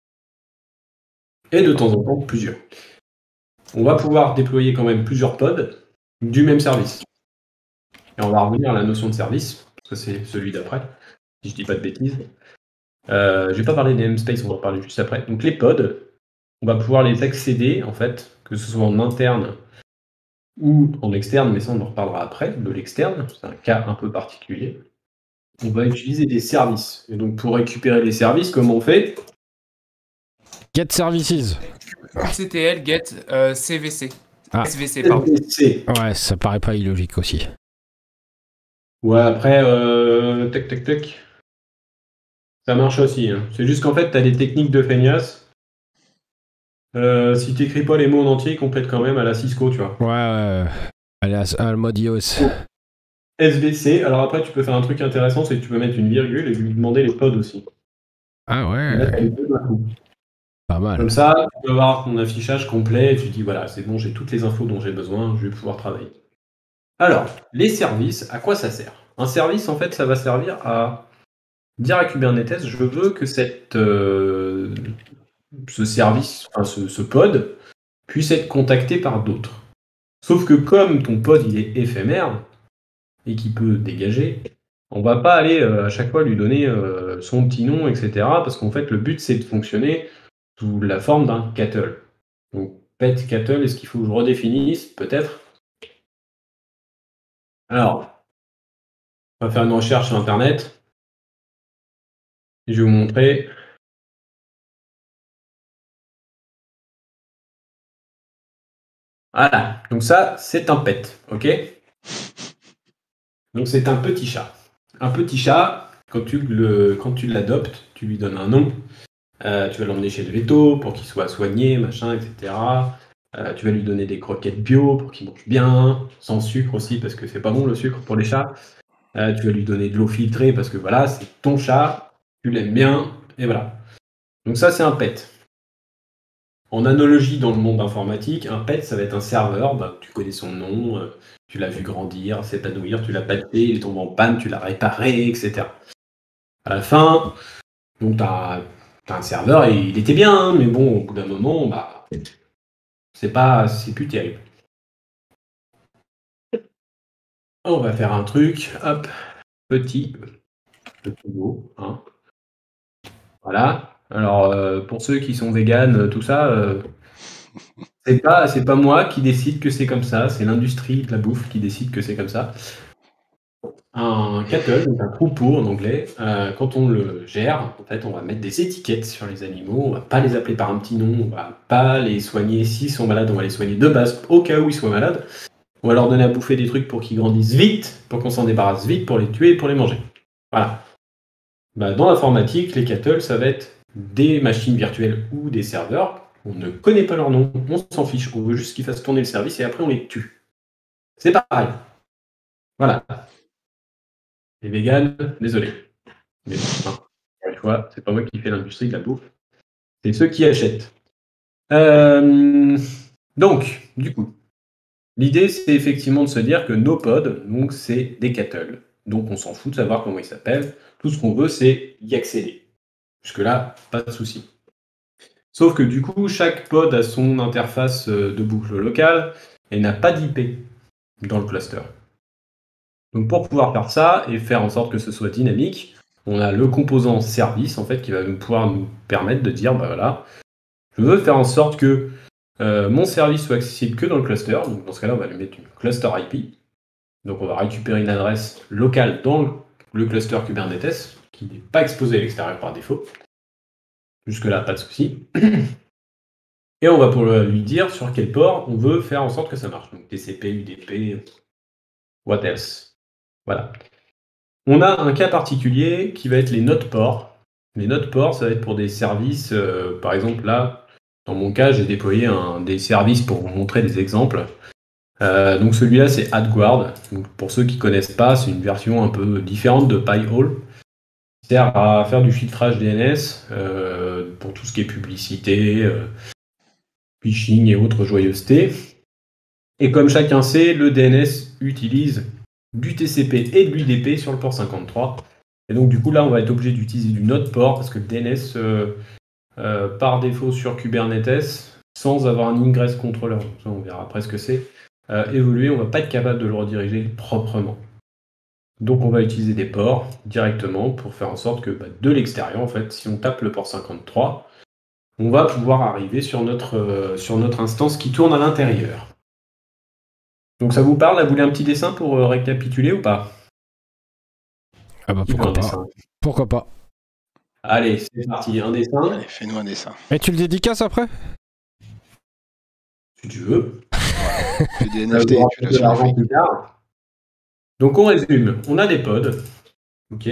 Et de temps en temps, plusieurs. On va pouvoir déployer quand même plusieurs pods du même service. Et on va revenir à la notion de service, parce que c'est celui d'après, si je dis pas de bêtises. Euh, je vais pas parler des namespaces, on va en parler juste après. Donc les pods, on va pouvoir les accéder, en fait, que ce soit en interne ou en externe, mais ça on en reparlera après, de l'externe, c'est un cas un peu particulier. On va utiliser des services. Et donc pour récupérer les services, comment on fait? Get services. C T L, get, euh, C V C. Ah. S V C, pardon. C'est. Ouais, ça paraît pas illogique aussi. Ouais, après, euh, tac, tac, tac. Ça marche aussi. Hein. C'est juste qu'en fait, tu as des techniques de feignasse. Euh, si tu n'écris pas les mots en entier, ils complètent quand même à la Cisco, tu vois. Ouais, ouais. Allez, à, à le mode iOS. S V C, alors après, tu peux faire un truc intéressant, c'est que tu peux mettre une virgule et lui demander les pods aussi. Ah Et là, t'as ouais, les deux d'un coup. pas mal. Comme ça, tu peux avoir ton affichage complet et tu dis, voilà, c'est bon, j'ai toutes les infos dont j'ai besoin, je vais pouvoir travailler. Alors, les services, à quoi ça sert? Un service, en fait, ça va servir à dire à Kubernetes, je veux que cette, euh, ce service, enfin ce, ce pod, puisse être contacté par d'autres. Sauf que comme ton pod il est éphémère et qu'il peut dégager, on va pas aller euh, à chaque fois lui donner euh, son petit nom, et cetera. Parce qu'en fait, le but c'est de fonctionner sous la forme d'un cattle. Donc, pet cattle, est-ce qu'il faut que je redéfinisse? Peut-être. Alors, on va faire une recherche sur Internet. Et je vais vous montrer. Voilà, donc ça, c'est un pet, ok? Donc c'est un petit chat. Un petit chat, quand tu le, quand tu l'adoptes, tu lui donnes un nom. Euh, tu vas l'emmener chez le veto pour qu'il soit soigné, machin, et cetera. Euh, tu vas lui donner des croquettes bio pour qu'il mange bien, sans sucre aussi, parce que c'est pas bon le sucre pour les chats. Euh, tu vas lui donner de l'eau filtrée parce que voilà, c'est ton chat, tu l'aimes bien, et voilà. Donc ça, c'est un pet. En analogie dans le monde informatique, un pet, ça va être un serveur, bah, tu connais son nom, euh, tu l'as vu grandir, s'épanouir, tu l'as patché, il est tombé en panne, tu l'as réparé, et cetera. À la fin, donc t'as, t'as un serveur et il était bien, hein, mais bon, au bout d'un moment, bah, c'est pas, c'est plus terrible. On va faire un truc, hop, petit, petit mot, hein. Voilà. Alors, euh, pour ceux qui sont véganes, tout ça, euh, c'est pas, c'est pas moi qui décide que c'est comme ça, c'est l'industrie de la bouffe qui décide que c'est comme ça. un cattle, donc un troupeau en anglais, euh, quand on le gère, en fait, on va mettre des étiquettes sur les animaux, on va pas les appeler par un petit nom, on va pas les soigner s'ils sont malades, on va les soigner de base au cas où ils soient malades. On va leur donner à bouffer des trucs pour qu'ils grandissent vite, pour qu'on s'en débarrasse vite, pour les tuer et pour les manger. Voilà. Bah, dans l'informatique, les cattle, ça va être des machines virtuelles ou des serveurs. On ne connaît pas leur nom, on s'en fiche, on veut juste qu'ils fassent tourner le service et après on les tue. C'est pareil. Voilà. Les véganes, désolé. Mais enfin, encore une fois, c'est pas moi qui fais l'industrie de la bouffe, c'est ceux qui achètent. Euh, donc, du coup, l'idée, c'est effectivement de se dire que nos pods, donc, c'est des cattle. Donc, on s'en fout de savoir comment ils s'appellent. Tout ce qu'on veut, c'est y accéder. Jusque-là, pas de souci. Sauf que du coup, chaque pod a son interface de boucle locale et n'a pas d'I P dans le cluster. Donc, pour pouvoir faire ça et faire en sorte que ce soit dynamique, on a le composant service en fait qui va nous pouvoir nous permettre de dire bah voilà, je veux faire en sorte que euh, mon service soit accessible que dans le cluster. Donc dans ce cas-là, on va lui mettre une cluster I P. Donc on va récupérer une adresse locale dans le cluster Kubernetes qui n'est pas exposée à l'extérieur par défaut. Jusque-là, pas de souci. Et on va pour lui dire sur quel port on veut faire en sorte que ça marche. Donc T C P, U D P, what else. Voilà. On a un cas particulier qui va être les nodes ports. Les nodes ports, ça va être pour des services, euh, par exemple là, dans mon cas, j'ai déployé un, des services pour vous montrer des exemples. Euh, donc celui-là, c'est AdGuard. Donc, pour ceux qui ne connaissent pas, c'est une version un peu différente de Pi-hole. Qui sert à faire du filtrage D N S euh, pour tout ce qui est publicité, euh, phishing et autres joyeusetés. Et comme chacun sait, le D N S utilise du T C P et de l'U D P sur le port cinquante-trois. Et donc du coup là on va être obligé d'utiliser du node port parce que le D N S euh, euh, par défaut sur Kubernetes, sans avoir un ingress controller, ça on verra après ce que c'est, euh, évoluer, on ne va pas être capable de le rediriger proprement. Donc on va utiliser des ports directement pour faire en sorte que bah, de l'extérieur, en fait, si on tape le port cinquante-trois, on va pouvoir arriver sur notre, euh, sur notre instance qui tourne à l'intérieur. Donc ça vous parle? Vous voulez un petit dessin pour euh, récapituler ou pas? Ah bah pourquoi pas. Pourquoi pas. Allez, c'est parti, un dessin. Allez, fais-nous un dessin. Et tu le dédicaces après? Si tu veux. Fais des N F T, tu l'as sur la plus tard. Donc on résume, on a des pods. Ok.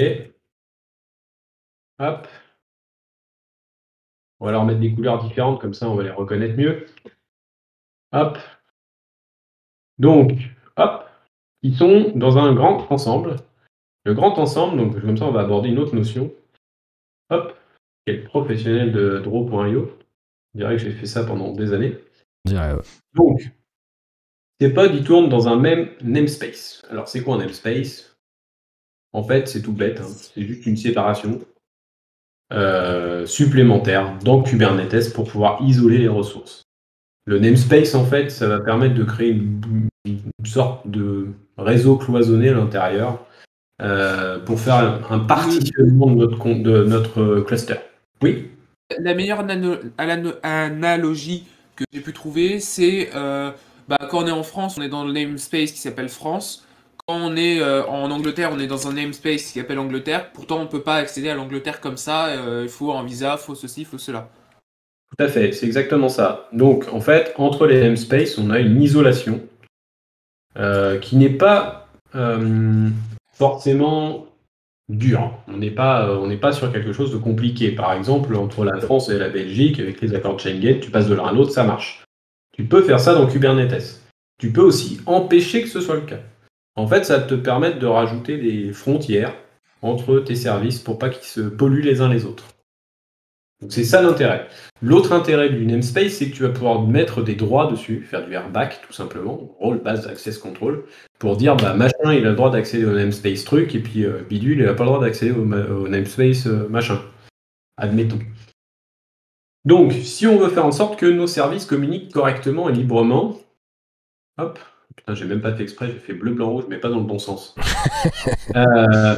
Hop. On va leur mettre des couleurs différentes, comme ça on va les reconnaître mieux. Hop. Donc, hop, ils sont dans un grand ensemble. Le grand ensemble, donc comme ça on va aborder une autre notion. Hop, quel professionnel de draw point i o. Je dirais que j'ai fait ça pendant des années. Dirais, ouais. Donc, ces pods, ils tournent dans un même namespace. Alors, c'est quoi un namespace? En fait, c'est tout bête. Hein. C'est juste une séparation euh, supplémentaire dans Kubernetes pour pouvoir isoler les ressources. Le namespace, en fait, ça va permettre de créer une, une sorte de réseau cloisonné à l'intérieur euh, pour faire un, un partitionnement de notre, de notre cluster. Oui? La meilleure analo- analo- analogie que j'ai pu trouver, c'est euh, bah, quand on est en France, on est dans le namespace qui s'appelle France. Quand on est euh, en Angleterre, on est dans un namespace qui s'appelle Angleterre. Pourtant, on ne peut pas accéder à l'Angleterre comme ça. Euh, il faut un visa, il faut ceci, il faut cela. Tout à fait, c'est exactement ça. Donc, en fait, entre les namespaces, on a une isolation euh, qui n'est pas euh, forcément dure. On n'est pas, euh, on n'est pas sur quelque chose de compliqué. Par exemple, entre la France et la Belgique, avec les accords de Schengen, tu passes de l'un à l'autre, ça marche. Tu peux faire ça dans Kubernetes. Tu peux aussi empêcher que ce soit le cas. En fait, ça te permet de rajouter des frontières entre tes services pour pas qu'ils se polluent les uns les autres. Donc c'est ça l'intérêt. L'autre intérêt du namespace, c'est que tu vas pouvoir mettre des droits dessus, faire du R B A C tout simplement, Role Based Access Control, pour dire bah machin il a le droit d'accéder au namespace truc et puis euh, bidule il n'a pas le droit d'accéder au, au namespace euh, machin. Admettons. Donc si on veut faire en sorte que nos services communiquent correctement et librement, hop, putain j'ai même pas fait exprès, j'ai fait bleu blanc rouge mais pas dans le bon sens. euh,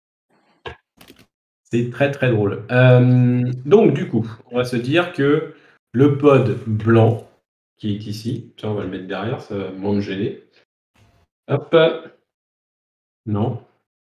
C'est très très drôle. Euh, donc du coup, on va se dire que le pod blanc qui est ici, tiens, on va le mettre derrière, ça va moins me gêner. Hop. Non.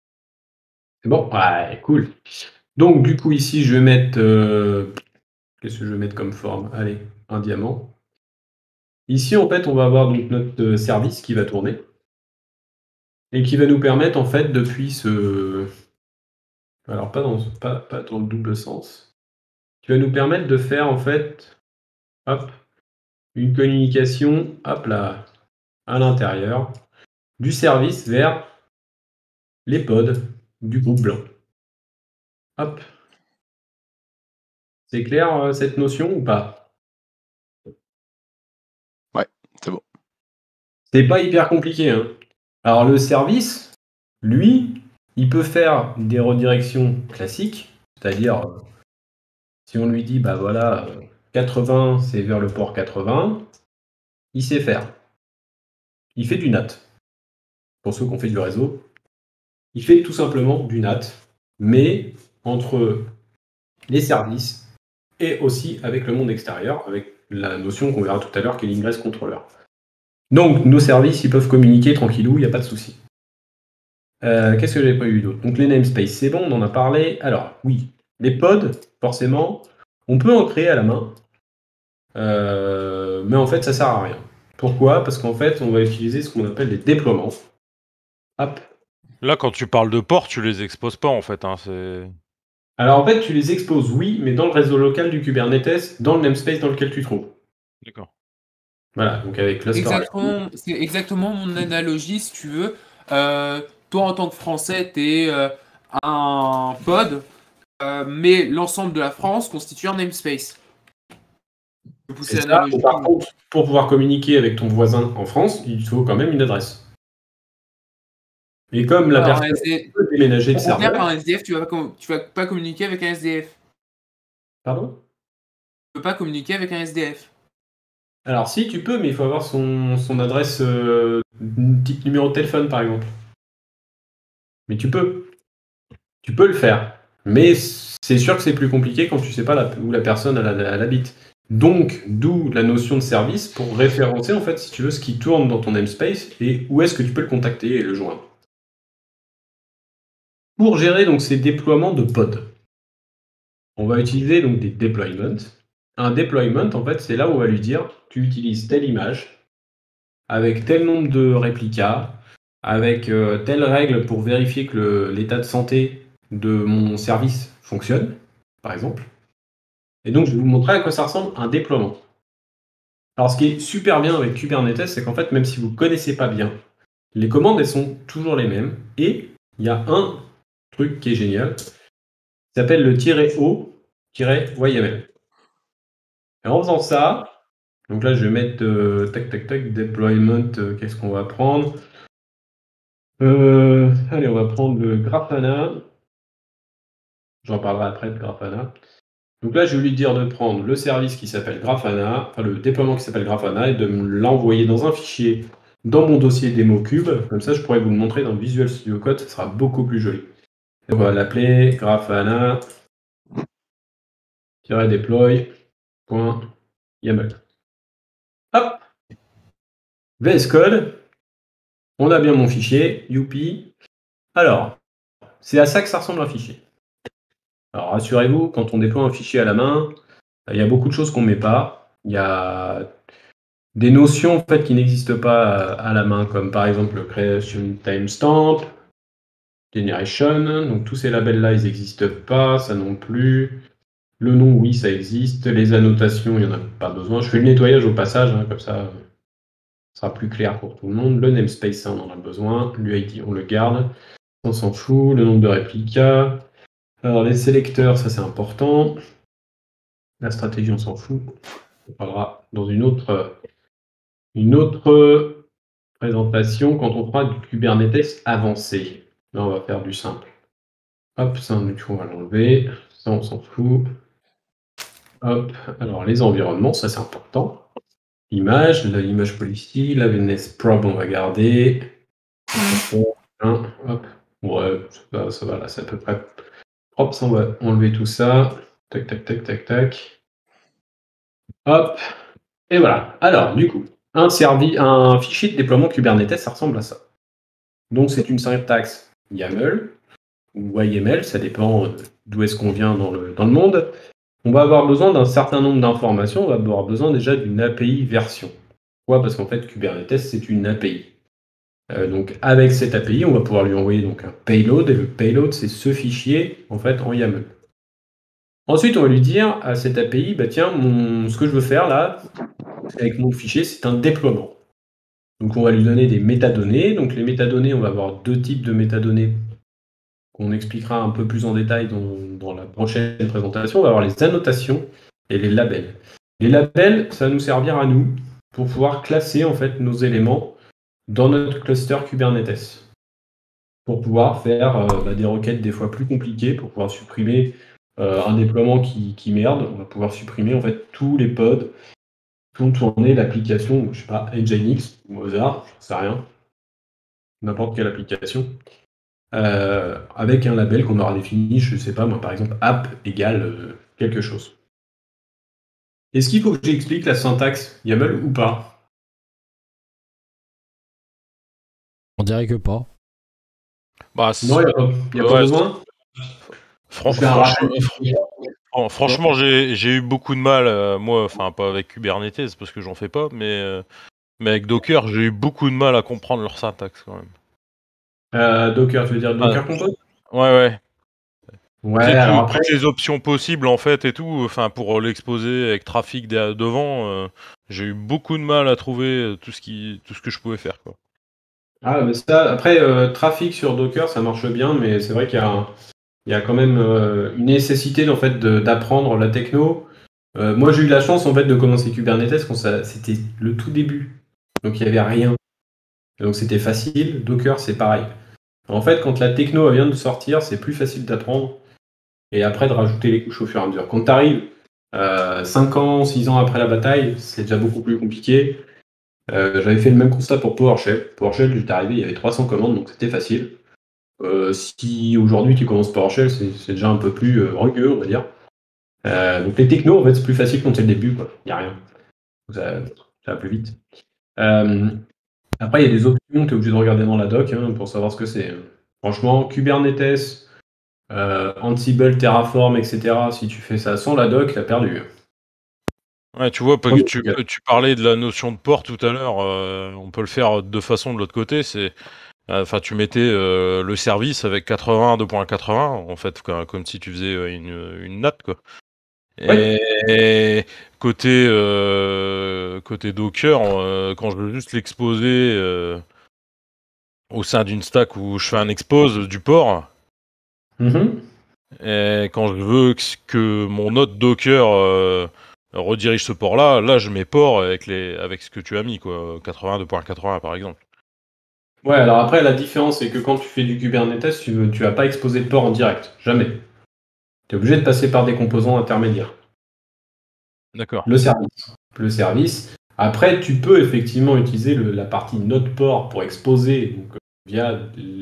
C'est bon? Ouais, cool. Donc, du coup, ici, je vais mettre... euh, Qu'est-ce que je vais mettre comme forme? Allez, un diamant. Ici, en fait, on va avoir donc notre euh, service qui va tourner et qui va nous permettre, en fait, depuis ce... Alors, pas dans, pas, pas dans le double sens. Qui va nous permettre de faire, en fait, hop, une communication, hop là, à l'intérieur du service vers les pods du groupe blanc. Hop. C'est clair, euh, cette notion ou pas? Ouais, c'est bon. C'est pas hyper compliqué, hein. Alors, le service, lui, il peut faire des redirections classiques, c'est-à-dire, euh, si on lui dit, bah voilà, euh, quatre-vingts, c'est vers le port quatre-vingts, il sait faire. Il fait du N A T. Pour ceux qui ont fait du réseau, il fait tout simplement du N A T, mais entre les services et aussi avec le monde extérieur, avec la notion qu'on verra tout à l'heure qui est l'ingress controller. Donc, nos services, ils peuvent communiquer tranquillou, il n'y a pas de souci. Euh, Qu'est-ce que j'avais pas eu d'autre? Donc, les namespaces, c'est bon, on en a parlé. Alors, oui, les pods, forcément, on peut en créer à la main, euh, mais en fait, ça sert à rien. Pourquoi? Parce qu'en fait, on va utiliser ce qu'on appelle les déploiements. Hop. Là, quand tu parles de ports, tu les exposes pas, en fait. Hein, c'est... Alors, en fait, tu les exposes, oui, mais dans le réseau local du Kubernetes, dans le namespace dans lequel tu trouves. D'accord. Voilà, donc avec cluster. Exactement, c'est exactement mon analogie, si tu veux. Euh, toi, en tant que Français, tu es euh, un pod, euh, mais l'ensemble de la France constitue un namespace. Je vais pousser C'est ça, l'analogie. mais par contre, pour pouvoir communiquer avec ton voisin en France, il faut quand même une adresse. Et comme la Alors, personne un S D F, peut déménager de pour contenir serveur... un S D F, tu vas, pas com- tu vas pas communiquer avec un S D F. Pardon? Tu peux pas communiquer avec un S D F. Alors si, tu peux, mais il faut avoir son, son adresse, euh, un petit numéro de téléphone par exemple. Mais tu peux. Tu peux le faire. Mais c'est sûr que c'est plus compliqué quand tu sais pas la- où la personne elle, elle habite. Donc, d'où la notion de service pour référencer en fait, si tu veux, ce qui tourne dans ton namespace et où est-ce que tu peux le contacter et le joindre. Pour gérer donc ces déploiements de pods, on va utiliser donc des deployments. Un deployment, en fait, c'est là où on va lui dire tu utilises telle image avec tel nombre de réplicas, avec euh, telle règle pour vérifier que le- l'état de santé de mon service fonctionne, par exemple. Et donc, je vais vous montrer à quoi ça ressemble un déploiement. Alors, ce qui est super bien avec Kubernetes, c'est qu'en fait, même si vous ne connaissez pas bien, les commandes, elles sont toujours les mêmes. Et il y a un truc qui est génial, qui s'appelle le "-o-"-yml. Et en faisant ça, donc là, je vais mettre euh, tac, tac, tac, deployment, euh, qu'est-ce qu'on va prendre? Euh, allez, on va prendre le Grafana. J'en parlerai après de Grafana. Donc là, je vais lui dire de prendre le service qui s'appelle Grafana, enfin le déploiement qui s'appelle Grafana, et de me l'envoyer dans un fichier dans mon dossier DemoCube. Comme ça, je pourrais vous le montrer dans Visual Studio Code, ça sera beaucoup plus joli. Et on va l'appeler Grafana-deploy.yaml. Hop! V S Code. On a bien mon fichier, youpi. Alors, c'est à ça que ça ressemble un fichier. Alors rassurez-vous, quand on déploie un fichier à la main, il y a beaucoup de choses qu'on ne met pas. Il y a des notions en fait, qui n'existent pas à la main, comme par exemple le creation timestamp, generation. Donc tous ces labels-là, ils n'existent pas, ça non plus. Le nom, oui, ça existe. Les annotations, il n'y en a pas besoin. Je fais le nettoyage au passage, hein, comme ça, ça sera plus clair pour tout le monde. Le namespace, ça, on en a besoin. L'U I D, on le garde. On s'en fout. Le nombre de réplicas. Alors les sélecteurs, ça c'est important. La stratégie, on s'en fout. On parlera dans une autre, une autre présentation quand on fera du Kubernetes avancé. Là, on va faire du simple. Hop, ça, on va l'enlever. Ça, on s'en fout. Hop, alors les environnements, ça c'est important. Image, l'image policy, la V N S probe, on va garder. Hop, ouais, ça, ça va, là, c'est à peu près propre. Ça, on va enlever tout ça. Tac, tac, tac, tac, tac. Hop, et voilà. Alors, du coup, un, servi, un fichier de déploiement Kubernetes, ça ressemble à ça. Donc, c'est une syntaxe YAML. ou I M L, ça dépend d'où est-ce qu'on vient dans le, dans le monde, on va avoir besoin d'un certain nombre d'informations, on va avoir besoin déjà d'une A P I version. Pourquoi ? Parce qu'en fait, Kubernetes, c'est une A P I. Euh, donc avec cette A P I, on va pouvoir lui envoyer donc, un payload, et le payload, c'est ce fichier en fait en YAML. Ensuite, on va lui dire à cette A P I, bah, tiens, mon, ce que je veux faire là, avec mon fichier, c'est un déploiement. Donc on va lui donner des métadonnées. Donc les métadonnées, on va avoir deux types de métadonnées qu'on expliquera un peu plus en détail dans, dans la prochaine présentation. On va avoir les annotations et les labels. Les labels, ça va nous servir à nous pour pouvoir classer en fait nos éléments dans notre cluster Kubernetes, pour pouvoir faire euh, bah, des requêtes des fois plus compliquées, pour pouvoir supprimer euh, un déploiement qui, qui merde. On va pouvoir supprimer en fait tous les pods, font tourner l'application, je sais pas, Nginx ou Mozart, je sais rien, n'importe quelle application, euh, avec un label qu'on aura défini, je sais pas moi, par exemple, app égale euh, quelque chose. Est-ce qu'il faut que j'explique la syntaxe YAML ou pas ? On dirait que pas. Bah, Non, il n'y a pas, y a pas ouais, besoin. Fran- Je fais un franchement, rappel. fran- franchement, j'ai j'ai eu beaucoup de mal, euh, moi, enfin pas avec Kubernetes parce que j'en fais pas, mais, euh, mais avec Docker, j'ai eu beaucoup de mal à comprendre leur syntaxe quand même. Euh, Docker, tu veux dire Docker Compose ? Ouais, ouais. Ouais, Tu sais, alors tout- après, toutes les options possibles en fait et tout, enfin pour l'exposer avec trafic de- devant, euh, j'ai eu beaucoup de mal à trouver euh, tout ce qui, tout ce que je pouvais faire quoi. ah, mais ça, après euh, trafic sur Docker, ça marche bien, mais c'est vrai qu'il y a, un- il y a quand même euh, une nécessité en fait, de- d'apprendre la techno. Euh, moi, j'ai eu la chance en fait, de commencer Kubernetes quand ça, c'était le tout début. Donc, il n'y avait rien. Donc, c'était facile. Docker, c'est pareil. En fait, quand la techno elle vient de sortir, c'est plus facile d'apprendre et après de rajouter les couches au fur et à mesure. Quand tu arrives cinq ans, six ans après la bataille, c'est déjà beaucoup plus compliqué. Euh, j'avais fait le même constat pour PowerShell. PowerShell, j'étais arrivé, il y avait trois cents commandes, donc c'était facile. Euh, si aujourd'hui tu commences PowerShell, c'est c'est déjà un peu plus euh, rugueux, on va dire. Euh, donc les technos, en fait, c'est plus facile quand c'est le début, quoi. Il n'y a rien. Ça, ça va plus vite. Euh, après, il y a des options, tu es obligé de regarder dans la doc hein, pour savoir ce que c'est. Franchement, Kubernetes, euh, Ansible, Terraform, et cetera, si tu fais ça sans la doc, t'as perdu. Ouais, tu vois, parce Ouais, que tu, tu parlais de la notion de port tout à l'heure, euh, on peut le faire de deux façons de l'autre côté, c'est enfin tu mettais euh, le service avec quatre-vingts, deux point quatre-vingts en fait, comme, comme si tu faisais euh, une, une natte quoi. Et, Ouais. et côté euh, côté Docker, euh, quand je veux juste l'exposer euh, au sein d'une stack où je fais un expose du port, Mhm. et quand je veux que, que mon autre Docker euh, redirige ce port-là, là je mets port avec les avec ce que tu as mis quoi, quatre-vingts, deux point quatre-vingts par exemple. Ouais, alors après, la différence, c'est que quand tu fais du Kubernetes, tu ne tu vas pas exposer le port en direct. Jamais. Tu es obligé de passer par des composants intermédiaires. D'accord. Le service. Le service. Après, tu peux effectivement utiliser le- la partie node port pour exposer donc, via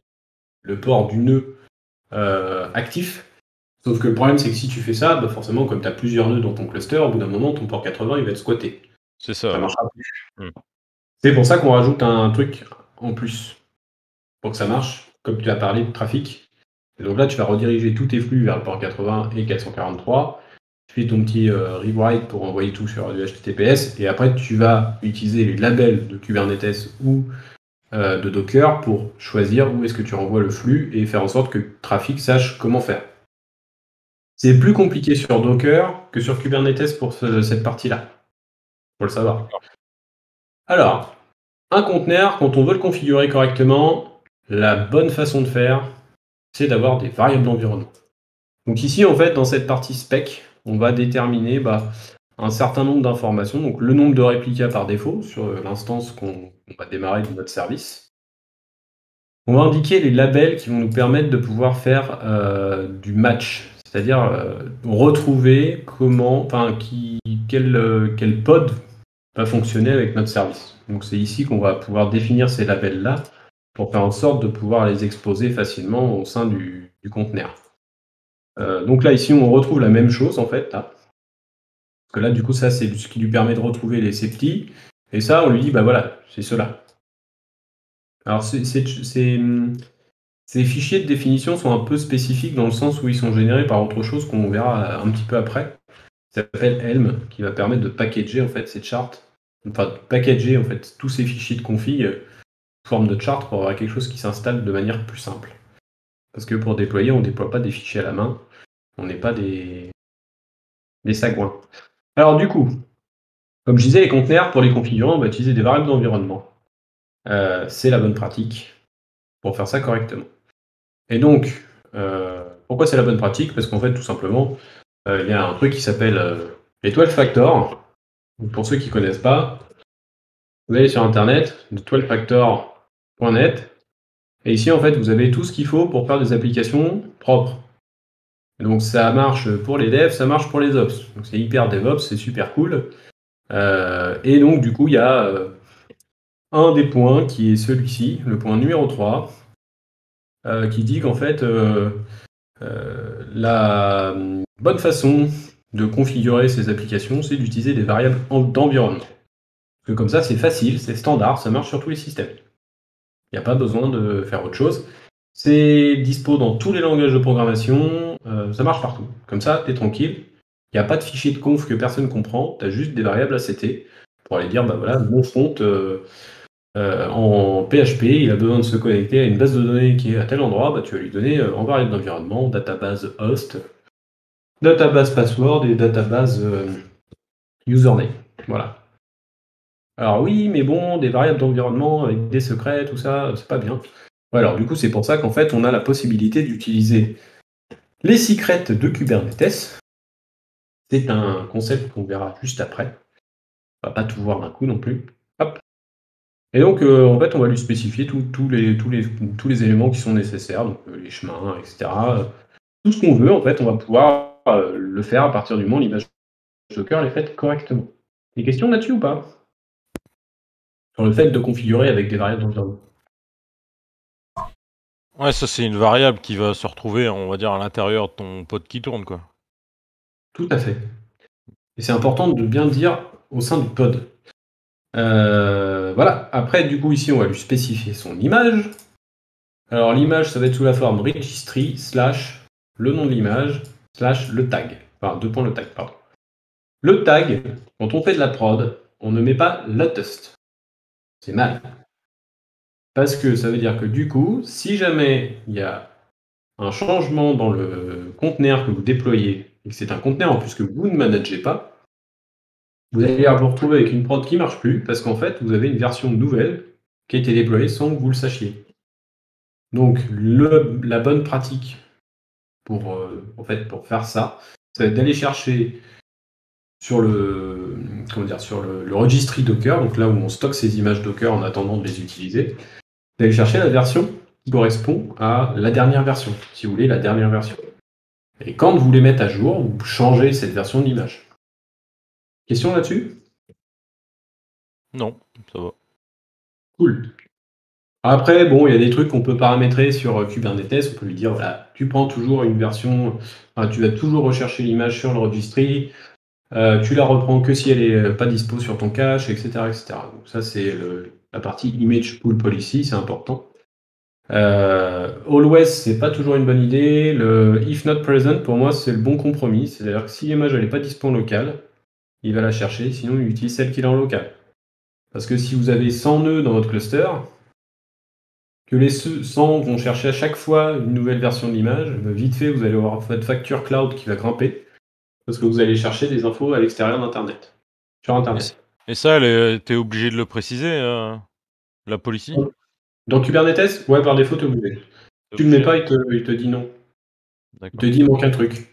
le port du nœud euh, actif. Sauf que le problème, c'est que si tu fais ça, bah forcément, comme tu as plusieurs nœuds dans ton cluster, au bout d'un moment, ton port quatre-vingts, il va être squatté. C'est ça. Ça Ouais. marchera plus. Mm. C'est pour ça qu'on rajoute un truc en plus pour que ça marche, comme tu as parlé de trafic. Et donc là, tu vas rediriger tous tes flux vers le port quatre-vingts et quatre cent quarante-trois. Tu fais ton petit euh, rewrite pour envoyer tout sur du H T T P S. Et après, tu vas utiliser les labels de Kubernetes ou euh, de Docker pour choisir où est-ce que tu renvoies le flux et faire en sorte que Trafic sache comment faire. C'est plus compliqué sur Docker que sur Kubernetes pour ce- cette partie-là. Faut le savoir. Alors, un conteneur, quand on veut le configurer correctement, la bonne façon de faire, c'est d'avoir des variables d'environnement. Donc ici, en fait, dans cette partie spec, on va déterminer bah, un certain nombre d'informations, donc le nombre de réplicas par défaut sur l'instance qu'on on va démarrer de notre service. On va indiquer les labels qui vont nous permettre de pouvoir faire euh, du match, c'est-à-dire euh, retrouver comment, enfin, qui, quel, euh, quel pod va fonctionner avec notre service. Donc c'est ici qu'on va pouvoir définir ces labels-là pour faire en sorte de pouvoir les exposer facilement au sein du, du conteneur. Euh, donc là, ici, on retrouve la même chose, en fait. Là. Parce que là, du coup, ça, c'est ce qui lui permet de retrouver les septis. Et ça, on lui dit, bah voilà, c'est cela. Alors, c'est, c'est, c'est, Ces fichiers de définition sont un peu spécifiques dans le sens où ils sont générés par autre chose qu'on verra un petit peu après. Ça s'appelle Helm, qui va permettre de packager en fait ces charts, enfin de packager en fait tous ces fichiers de config euh, sous forme de chart pour avoir quelque chose qui s'installe de manière plus simple. Parce que pour déployer, on ne déploie pas des fichiers à la main, on n'est pas des, des sagouins. Alors du coup, comme je disais, les conteneurs, pour les configurer, on va utiliser des variables d'environnement. Euh, c'est la bonne pratique pour faire ça correctement. Et donc, euh, pourquoi c'est la bonne pratique? Parce qu'en fait, tout simplement, euh, il y a un truc qui s'appelle euh, les twelve factor. Pour ceux qui ne connaissent pas, vous allez sur internet, twelve factor point net, et ici, en fait, vous avez tout ce qu'il faut pour faire des applications propres. Et donc, ça marche pour les devs, ça marche pour les ops. Donc, c'est hyper DevOps, c'est super cool. Euh, et donc, du coup, il y a euh, un des points qui est celui-ci, le point numéro trois, euh, qui dit qu'en fait, euh, euh, la bonne façon de configurer ces applications, c'est d'utiliser des variables d'environnement. Parce que comme ça, c'est facile, c'est standard, ça marche sur tous les systèmes. Il n'y a pas besoin de faire autre chose. C'est dispo dans tous les langages de programmation, euh, ça marche partout. Comme ça, tu es tranquille. Il n'y a pas de fichier de conf que personne ne comprend, tu as juste des variables à setter pour aller dire, bah voilà, mon front euh, euh, en P H P, il a besoin de se connecter à une base de données qui est à tel endroit, bah, tu vas lui donner euh, en variable d'environnement, database host, database password et database euh, username. Voilà. Alors oui, mais bon, des variables d'environnement avec des secrets, tout ça, c'est pas bien. Ouais, alors du coup, c'est pour ça qu'en fait, on a la possibilité d'utiliser les secrets de Kubernetes. C'est un concept qu'on verra juste après. On va pas tout voir d'un coup non plus. Hop. Et donc, euh, en fait, on va lui spécifier tous les, tous les, tous les éléments qui sont nécessaires, donc euh, les chemins, et cetera. Tout ce qu'on veut, en fait, on va pouvoir euh, le faire à partir du moment où l'image Docker est faite correctement. Des questions là-dessus ou pas? Sur le fait de configurer avec des variables d'environnement. Ouais, ça c'est une variable qui va se retrouver, on va dire, à l'intérieur de ton pod qui tourne, quoi. Tout à fait. Et c'est important de bien le dire au sein du pod. Euh, voilà. Après, du coup, ici, on va lui spécifier son image. Alors, l'image, ça va être sous la forme registry slash le nom de l'image slash le tag. Enfin, deux points le tag, pardon. Le tag, quand on fait de la prod, on ne met pas latest. C'est mal. Parce que ça veut dire que du coup, si jamais il y a un changement dans le conteneur que vous déployez, et que c'est un conteneur en plus que vous ne managez pas, vous allez vous retrouver avec une prod qui ne marche plus, parce qu'en fait, vous avez une version nouvelle qui a été déployée sans que vous le sachiez. Donc, le, la bonne pratique pour, euh, en fait, pour faire ça, ça va être d'aller chercher sur le, comment dire, sur le, le registry Docker, donc là où on stocke ces images Docker en attendant de les utiliser, d'aller chercher la version qui correspond à la dernière version, si vous voulez, la dernière version. Et quand vous les mettez à jour, vous changez cette version de l'image. Question là-dessus? Non, ça va. Cool. Après, bon, il y a des trucs qu'on peut paramétrer sur Kubernetes. On peut lui dire, voilà, tu prends toujours une version, enfin, tu vas toujours rechercher l'image sur le registry, euh, tu la reprends que si elle n'est pas dispo sur ton cache, et cetera et cetera. Donc ça, c'est le, la partie Image Pool Policy, c'est important. Euh, always, c'est pas toujours une bonne idée. Le if not present, pour moi, c'est le bon compromis. C'est-à-dire que si l'image n'est pas dispo en local, il va la chercher, sinon il utilise celle qu'il a en local. Parce que si vous avez cent nœuds dans votre cluster, que les cent vont chercher à chaque fois une nouvelle version de l'image, vite fait, vous allez avoir votre facture cloud qui va grimper, parce que vous allez chercher des infos à l'extérieur d'Internet, sur Internet. Et ça, t'es obligé de le préciser, euh, la policy? Dans Kubernetes, ouais, par défaut, t'es obligé. Si tu le mets pas, il te, il te dit non. Il te dit il manque un truc.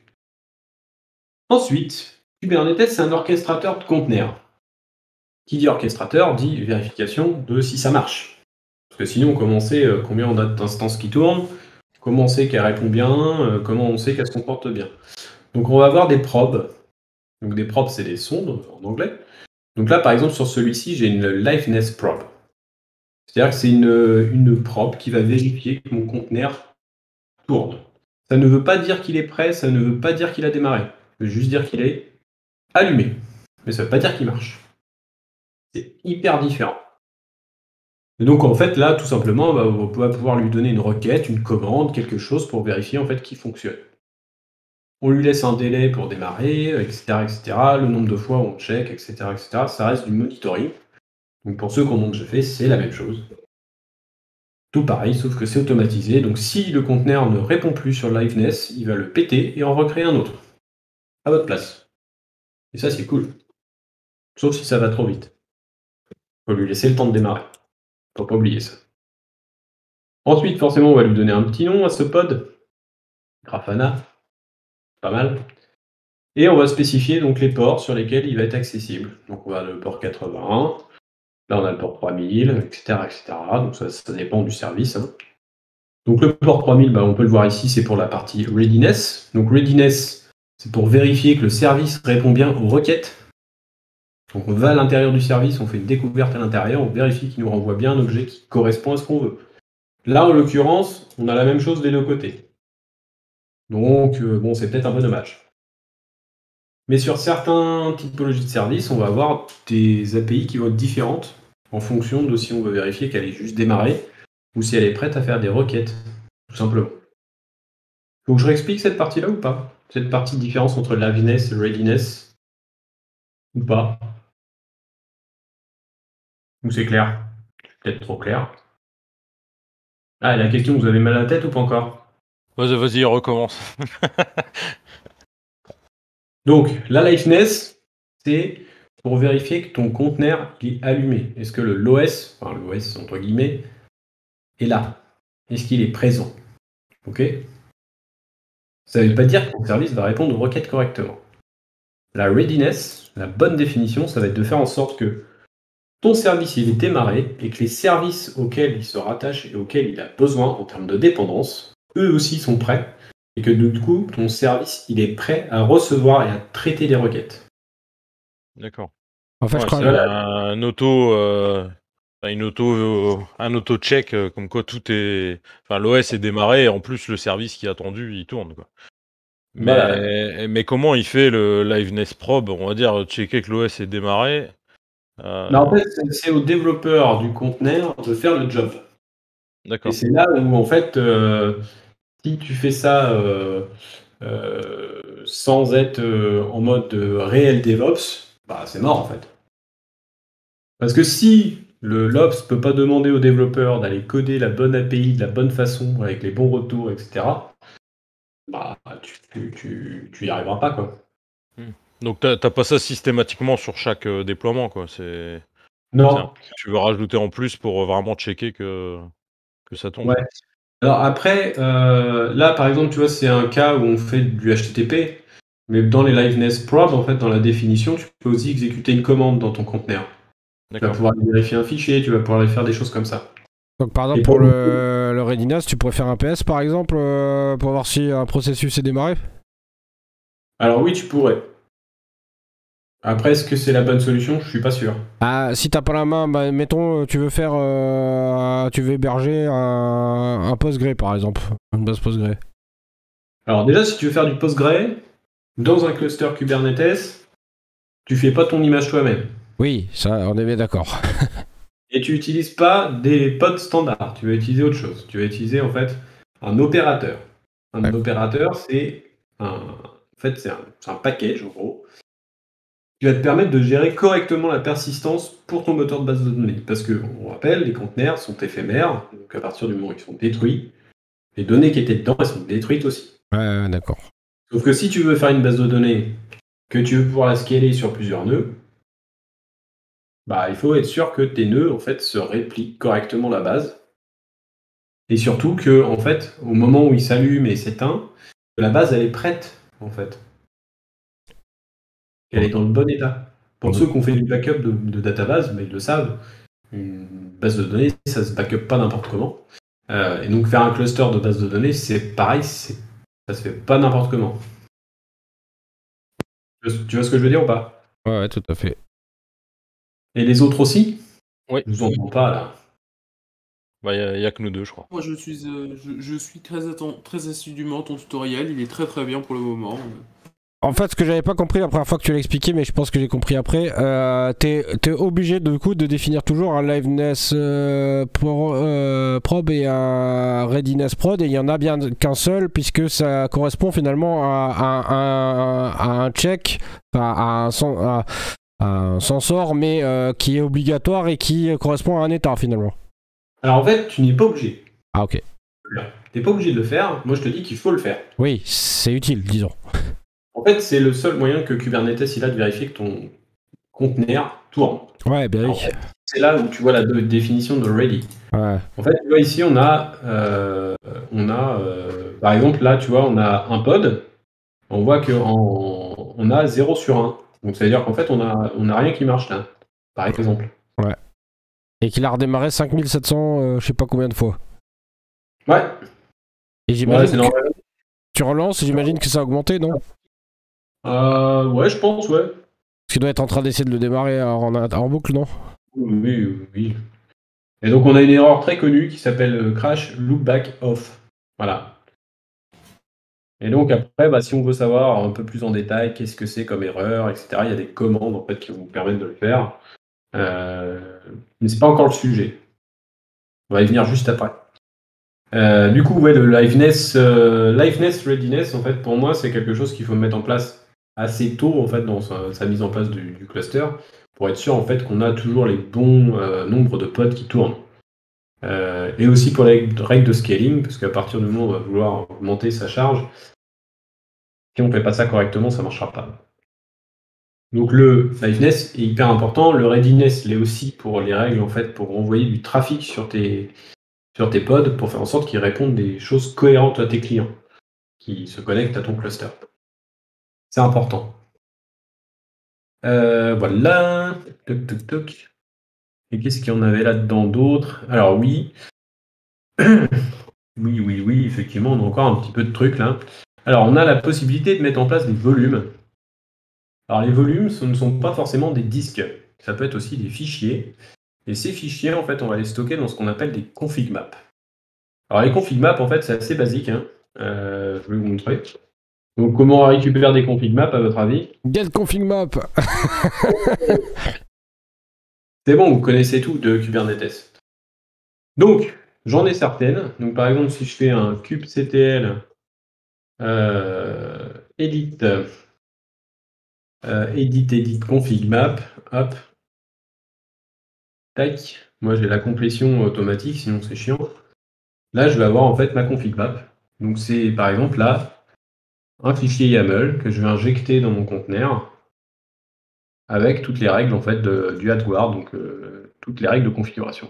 Ensuite, Kubernetes, c'est un orchestrateur de conteneurs. Qui dit orchestrateur dit vérification de si ça marche. Parce que sinon, comment on sait combien on a d'instances qui tournent, comment on sait qu'elle répond bien, comment on sait qu'elle se comporte bien. Donc on va avoir des probes. Donc des probes, c'est des sondes en anglais. Donc là, par exemple, sur celui-ci, j'ai une liveness probe. C'est-à-dire que c'est une, une probe qui va vérifier que mon conteneur tourne. Ça ne veut pas dire qu'il est prêt, ça ne veut pas dire qu'il a démarré. Ça veut juste dire qu'il est allumé. Mais ça ne veut pas dire qu'il marche. C'est hyper différent. Et donc en fait là, tout simplement, bah, on va pouvoir lui donner une requête, une commande, quelque chose pour vérifier en fait qu'il fonctionne. On lui laisse un délai pour démarrer, et cetera, et cetera. Le nombre de fois où on check, et cetera, et cetera. Ça reste du monitoring. Donc pour ceux qui en ont déjà fait, c'est la même chose. Tout pareil, sauf que c'est automatisé. Donc si le conteneur ne répond plus sur le liveness, il va le péter et en recréer un autre. À votre place. Et ça, c'est cool. Sauf si ça va trop vite. Faut lui laisser le temps de démarrer. Faut pas oublier ça. Ensuite, forcément, on va lui donner un petit nom à ce pod. Grafana. Pas mal. Et on va spécifier donc les ports sur lesquels il va être accessible. Donc on va le port quatre-vingt-un. Là, on a le port trois mille, et cetera, et cetera. Donc ça, ça dépend du service. Hein. Donc le port trois mille, bah, on peut le voir ici, c'est pour la partie readiness. Donc readiness, c'est pour vérifier que le service répond bien aux requêtes. Donc on va à l'intérieur du service, on fait une découverte à l'intérieur, on vérifie qu'il nous renvoie bien un objet qui correspond à ce qu'on veut. Là, en l'occurrence, on a la même chose des deux côtés. Donc, euh, bon, c'est peut-être un peu dommage. Mais sur certaines typologies de services, on va avoir des A P I qui vont être différentes en fonction de si on veut vérifier qu'elle est juste démarrée ou si elle est prête à faire des requêtes, tout simplement. Faut que je réexplique cette partie-là ou pas? Cette partie de différence entre liveness et readiness? Ou pas? Ou c'est clair? Peut-être trop clair. Ah, la question, vous avez mal à la tête ou pas encore? Vas-y, vas-y, recommence. Donc, la liveness, c'est pour vérifier que ton conteneur est allumé. Est-ce que le l'O S, enfin l'O S entre guillemets, est là? Est-ce qu'il est présent? Ok? Ça ne veut pas dire que ton service va répondre aux requêtes correctement. La readiness, la bonne définition, ça va être de faire en sorte que ton service il est démarré et que les services auxquels il se rattache et auxquels il a besoin en termes de dépendance, eux aussi sont prêts et que du coup ton service il est prêt à recevoir et à traiter les requêtes. D'accord. En fait, Ouais, je crois c'est un auto, euh, une auto, euh, un auto check euh, comme quoi tout est, enfin l'O S est démarré et en plus le service qui est attendu il tourne quoi. Mais, Voilà. mais comment il fait le liveness probe? On va dire checker que l'O S est démarré. Euh, Mais en fait, c'est- c'est au développeur du conteneur de faire le job. Et D'accord. c'est là où, en fait, euh, si tu fais ça euh, euh, sans être euh, en mode euh, réel DevOps, bah, c'est mort, en fait. Parce que si le l'Ops peut pas demander au développeur d'aller coder la bonne A P I de la bonne façon, avec les bons retours, et cetera, bah, tu, tu, tu, tu y arriveras pas, quoi. Donc t'as t'as pas ça systématiquement sur chaque euh, déploiement quoi. C'est c'est un Non. truc que tu veux rajouter en plus pour euh, vraiment checker que que ça tourne. Ouais. Alors après, euh, là, par exemple, tu vois, c'est un cas où on fait du H T T P, mais dans les liveness probe, en fait, dans la définition, tu peux aussi exécuter une commande dans ton conteneur. Tu vas D'accord. pouvoir aller vérifier un fichier, tu vas pouvoir aller faire des choses comme ça. Donc par exemple Et pour pour le, le readiness, tu pourrais faire un P S par exemple euh, pour voir si un processus est démarré. Alors oui, tu pourrais. Après, est-ce que c'est la bonne solution? Je suis pas sûr. Ah, si t'as pas la main, bah, mettons tu veux faire, euh, tu veux héberger un, un Postgre par exemple, une base Postgre. Alors déjà, si tu veux faire du Postgre, dans un cluster Kubernetes, tu fais pas ton image toi-même. Oui, ça, on est bien d'accord. Et tu n'utilises pas des pods standards, tu vas utiliser autre chose. Tu vas utiliser en fait un opérateur. Un Ouais. opérateur, c'est un, en fait, c'est un, c'est un package en gros qui va te permettre de gérer correctement la persistance pour ton moteur de base de données. Parce que, on rappelle, les conteneurs sont éphémères, donc à partir du moment où ils sont détruits, les données qui étaient dedans, elles sont détruites aussi. Ouais, ouais, d'accord. Sauf que si tu veux faire une base de données, que tu veux pouvoir la scaler sur plusieurs nœuds, bah, il faut être sûr que tes nœuds en fait, se répliquent correctement la base. Et surtout que, en fait, au moment où il s'allume et s'éteint, la base elle est prête, en fait. Elle est dans le bon état. Pour ceux qui ont fait du backup de, de database, mais ils le savent, une base de données, ça se backup pas n'importe comment. Euh, et donc faire un cluster de base de données, c'est pareil, c'est, ça se fait pas n'importe comment. Tu vois ce que je veux dire ou pas? Ouais, ouais, tout à fait. Et les autres aussi? Oui. Je vous entends pas là. Bah y, y a que nous deux je crois. Moi, je suis, euh, je, je suis très, atten- très assidûment ton tutoriel. Il est très très bien pour le moment. en fait, ce que j'avais pas compris la première fois que tu l'as expliqué, mais je pense que j'ai compris après, euh, t'es es obligé de, du coup, de définir toujours un liveness euh, pro, euh, probe et un readiness prod, et il y en a bien qu'un seul, puisque ça correspond finalement à, à, à, à un check, à, à, un, à, à un sensor, mais euh, qui est obligatoire et qui correspond à un état finalement. Alors en fait, tu n'es pas obligé. Ah ok. Tu n'es pas obligé de le faire, moi je te dis qu'il faut le faire. Oui, c'est utile, disons. En fait, c'est le seul moyen que Kubernetes il a de vérifier que ton conteneur tourne. Ouais, bien oui. C'est là où tu vois la de- définition de ready. Ouais. En fait, tu vois ici, on a, euh, on a euh, par exemple, là, tu vois, on a un pod. On voit qu'on on a zéro sur un. Donc ça veut dire qu'en fait, on a, on a rien qui marche là, par exemple. Ouais. Et qu'il a redémarré cinq mille sept cents, euh, je sais pas combien de fois. Ouais. Et j'imagine Ouais, c'est que normal. tu relances, j'imagine que ça a augmenté, non? Euh, ouais, je pense, ouais. Parce qu'il doit être en train d'essayer de le démarrer en, en boucle, non? Oui, oui, oui. Et donc on a une erreur très connue qui s'appelle euh, crash loopback off. Voilà. Et donc après, bah, si on veut savoir un peu plus en détail qu'est-ce que c'est comme erreur, et cetera, il y a des commandes en fait qui vont vous permettre de le faire. Euh, mais c'est pas encore le sujet. On va y venir juste après. Euh, du coup, ouais, le liveness, euh, liveness readiness, en fait, pour moi, c'est quelque chose qu'il faut mettre en place assez tôt en fait dans sa, sa mise en place du, du cluster pour être sûr en fait qu'on a toujours les bons euh, nombres de pods qui tournent. Euh, et aussi pour les règles de scaling, parce qu'à partir du moment où on va vouloir augmenter sa charge, si on ne fait pas ça correctement, ça ne marchera pas. Donc le liveness est hyper important, le readiness l'est aussi pour les règles en fait pour envoyer du trafic sur tes, sur tes pods pour faire en sorte qu'ils répondent des choses cohérentes à tes clients qui se connectent à ton cluster. C'est important. Euh, voilà. Toc, toc, toc. Et qu'est-ce qu'il y en avait là-dedans d'autre? Alors oui. oui, oui, oui, effectivement, on a encore un petit peu de trucs là. Alors on a la possibilité de mettre en place des volumes. Alors les volumes, ce ne sont pas forcément des disques. Ça peut être aussi des fichiers. Et ces fichiers, en fait, on va les stocker dans ce qu'on appelle des config maps. Alors les config maps, en fait, c'est assez basique. Hein. Euh, je vais vous montrer. Donc comment on récupère des config maps, à votre avis? Get config map. C'est bon, vous connaissez tout de Kubernetes. Donc, j'en ai certaines. Donc par exemple, si je fais un kubectl euh, edit, euh, edit, edit config map, hop, tac, moi j'ai la complétion automatique, sinon c'est chiant. Là, je vais avoir en fait ma config map. Donc c'est par exemple là, un fichier YAML que je vais injecter dans mon conteneur avec toutes les règles en fait de, du AdGuard, donc euh, toutes les règles de configuration.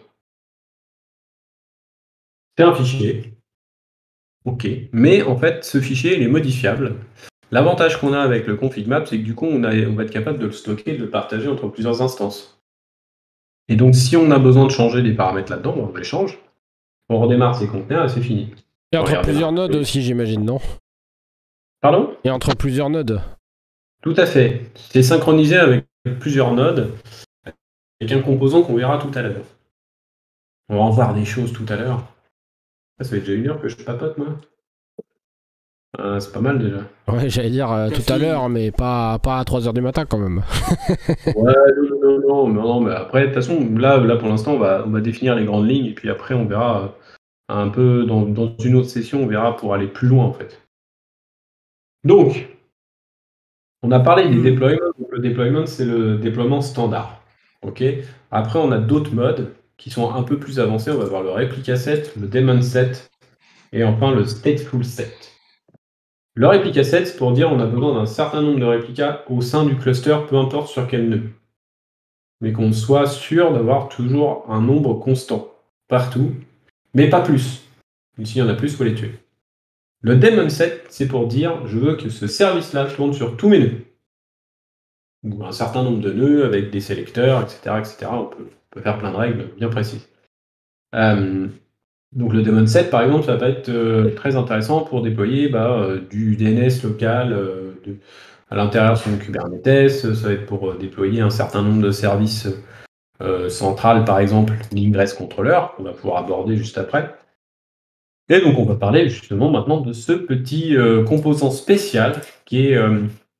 C'est un fichier. Ok. Mais en fait, ce fichier, il est modifiable. L'avantage qu'on a avec le config map, c'est que du coup, on, a, on va être capable de le stocker et de le partager entre plusieurs instances. Et donc, si on a besoin de changer des paramètres là-dedans, on les change. On redémarre ses conteneurs et c'est fini. Et entre Regardez plusieurs là. nodes aussi, j'imagine, non? Pardon? Et entre plusieurs nodes. Tout à fait. C'est synchronisé avec plusieurs nodes, avec un composant qu'on verra tout à l'heure. On va en voir des choses tout à l'heure. Ça fait déjà une heure que je papote, moi. Euh, c'est pas mal déjà. Ouais, j'allais dire euh, tout à l'heure, mais pas, pas à trois heures du matin quand même. Ouais, non, non, non, mais, non, mais après, de toute façon, là, là pour l'instant, on va, on va définir les grandes lignes, et puis après, on verra euh, un peu, dans, dans une autre session, on verra pour aller plus loin, en fait. Donc, on a parlé des déploiements. Donc, le deployment, c'est le déploiement standard. Ok. Après, on a d'autres modes qui sont un peu plus avancés. On va voir le replica set, le daemon set, et enfin le stateful set. Le replica set, c'est pour dire on a besoin d'un certain nombre de réplicas au sein du cluster, peu importe sur quel nœud. Mais qu'on soit sûr d'avoir toujours un nombre constant partout, mais pas plus. S'il y en a plus, il faut les tuer. Le daemon set, c'est pour dire je veux que ce service-là tourne sur tous mes nœuds. Ou un certain nombre de nœuds avec des sélecteurs, et cetera et cetera. On peut, on peut faire plein de règles bien précises. Euh, donc le daemon set, par exemple, ça va être euh, très intéressant pour déployer bah, euh, du D N S local euh, de, à l'intérieur sur une Kubernetes. Ça va être pour euh, déployer un certain nombre de services euh, centrales, par exemple l'ingress controller, qu'on va pouvoir aborder juste après. Et donc on va parler justement maintenant de ce petit euh, composant spécial qui est, euh,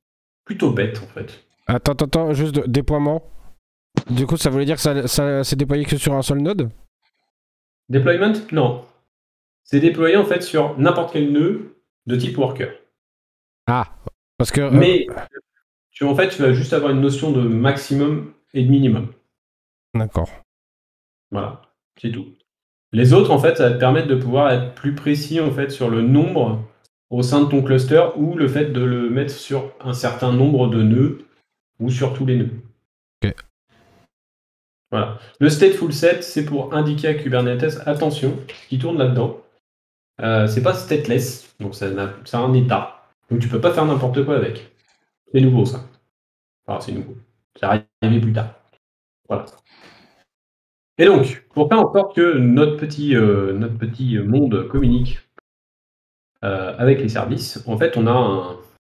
plutôt bête en fait. Attends, attends, attends, juste de- déploiement. Du coup, ça voulait dire que ça, ça s'est déployé que sur un seul node? Deployment? Non. C'est déployé en fait sur n'importe quel nœud de type worker. Ah, parce que... euh, Mais tu, en fait, tu vas juste avoir une notion de maximum et de minimum. D'accord. Voilà, c'est tout. Les autres, en fait, ça va te permettre de pouvoir être plus précis en fait sur le nombre au sein de ton cluster ou le fait de le mettre sur un certain nombre de nœuds ou sur tous les nœuds. Ok. Voilà. Le stateful set, c'est pour indiquer à Kubernetes, attention, ce qui tourne là-dedans, euh, c'est pas stateless, donc ça n'a- c'est un état. Donc tu peux pas faire n'importe quoi avec. C'est nouveau ça. Enfin, c'est nouveau. Ça va arriver plus tard. Voilà. Et donc, pour faire en sorte que notre petit, euh, notre petit monde communique euh, avec les services, en fait, on a un,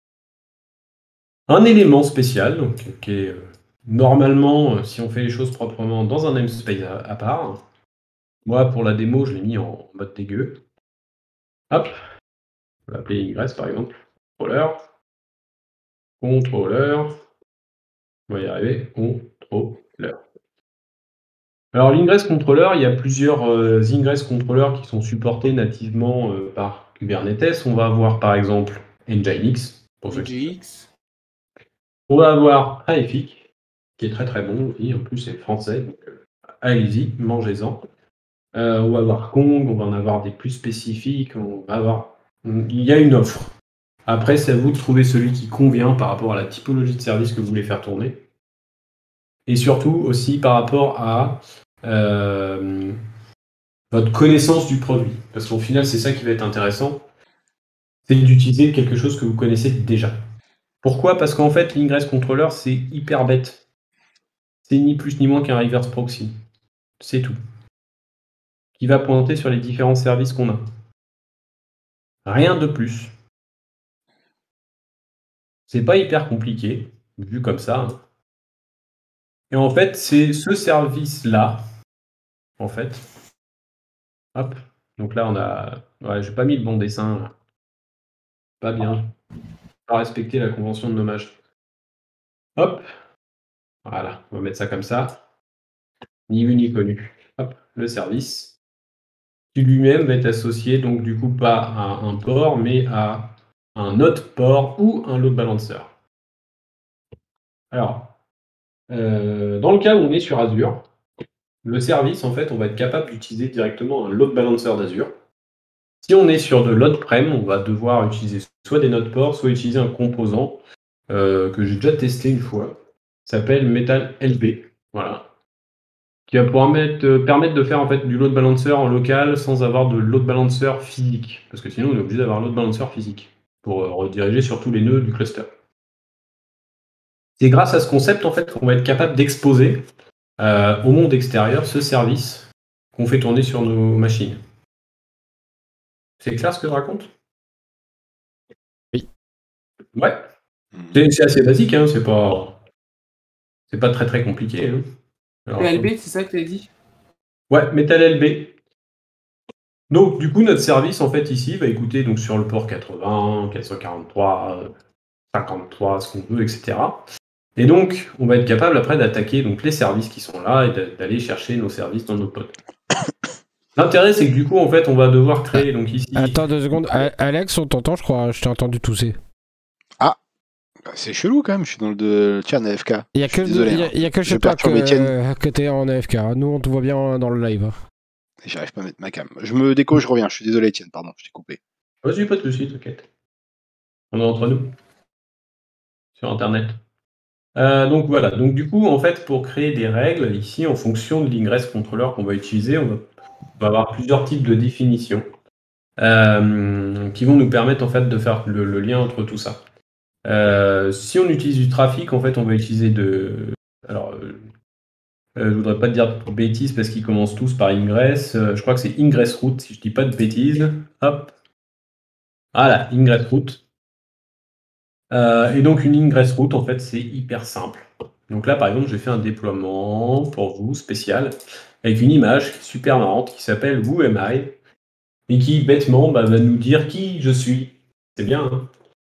un élément spécial, donc, qui est euh, normalement, euh, si on fait les choses proprement, dans un namespace à, à part. Moi, pour la démo, je l'ai mis en mode dégueu. Hop, on va l'appeler ingress par exemple. Controller. Controller. On va y arriver. Controller. Alors, l'ingress controller, il y a plusieurs euh, ingress controllers qui sont supportés nativement euh, par Kubernetes. On va avoir par exemple Nginx, pour ceux qui... N G X. On va avoir A F I C, qui est très très bon aussi. En plus, c'est français, donc euh, allez-y, mangez-en. Euh, on va avoir Kong, on va en avoir des plus spécifiques. On va avoir... Il y a une offre. Après, c'est à vous de trouver celui qui convient par rapport à la typologie de service que vous voulez faire tourner. Et surtout aussi par rapport à euh, votre connaissance du produit. Parce qu'au final, c'est ça qui va être intéressant, c'est d'utiliser quelque chose que vous connaissez déjà. Pourquoi? Parce qu'en fait, l'ingress controller, c'est hyper bête. C'est ni plus ni moins qu'un reverse proxy. C'est tout. Qui va pointer sur les différents services qu'on a. Rien de plus. C'est pas hyper compliqué, vu comme ça. Et en fait, c'est ce service-là, en fait. Hop. Donc là, on a... Ouais, j'ai pas mis le bon dessin. Là. Pas bien. Pas respecter la convention de nommage. Hop. Voilà, on va mettre ça comme ça. Ni vu ni connu. Hop, le service. Qui lui-même va être associé, donc du coup, pas à un port, mais à un autre port ou un load balancer. Alors, euh, dans le cas où on est sur Azure, le service, en fait, on va être capable d'utiliser directement un load balancer d'Azure. Si on est sur de l'on-prem, on va devoir utiliser soit des nodes ports, soit utiliser un composant euh, que j'ai déjà testé une fois, qui s'appelle Metal L B. Voilà. Qui va pouvoir mettre, euh, permettre de faire en fait du load balancer en local sans avoir de load balancer physique. Parce que sinon, on est obligé d'avoir un load balancer physique pour euh, rediriger sur tous les nœuds du cluster. C'est grâce à ce concept en fait qu'on va être capable d'exposer euh, au monde extérieur ce service qu'on fait tourner sur nos machines. C'est clair ce que je raconte? Oui. Ouais. C'est, c'est assez basique, hein, c'est pas, c'est pas très très compliqué. Hein. Alors, L B, c'est ça que tu as dit? Ouais, Metal L B. Donc, du coup, notre service, en fait, ici, va écouter donc, sur le port quatre-vingts, quatre cent quarante-trois, cinquante-trois, ce qu'on veut, et cetera. Et donc, on va être capable après d'attaquer donc, les services qui sont là et d'aller chercher nos services dans nos pods. L'intérêt, c'est que du coup, en fait, on va devoir créer donc ici. Attends deux secondes. A- Alex, on t'entend, je crois. Je t'ai entendu tousser. Ah, bah, c'est chelou quand même. Je suis dans le de... Tiens, en A F K. Il y a Je suis que, désolé, il y a, hein. il y a que Je chez toi perturbe Étienne. que, que t'es en A F K. Nous, on te voit bien dans le live. J'arrive pas à mettre ma cam. Je me déco, je reviens. Je suis désolé, Étienne. Pardon, je t'ai coupé. Vas-y, pas de soucis, t'inquiète. On est entre nous. Sur Internet. Euh, donc voilà, donc du coup, en fait, pour créer des règles, ici, en fonction de l'ingress controller qu'on va utiliser, on va, on va avoir plusieurs types de définitions euh, qui vont nous permettre en fait de faire le, le lien entre tout ça. Euh, si on utilise du trafic, en fait, on va utiliser de... Alors, euh, euh, je voudrais pas te dire de bêtises parce qu'ils commencent tous par ingress. Euh, je crois que c'est ingress route, si je dis pas de bêtises. Hop. Voilà, ingress route. Euh, et donc une ingress route, en fait, c'est hyper simple. Donc là, par exemple, j'ai fait un déploiement pour vous, spécial, avec une image super marrante qui s'appelle Who am I? Et qui, bêtement, bah, va nous dire qui je suis. C'est bien, hein?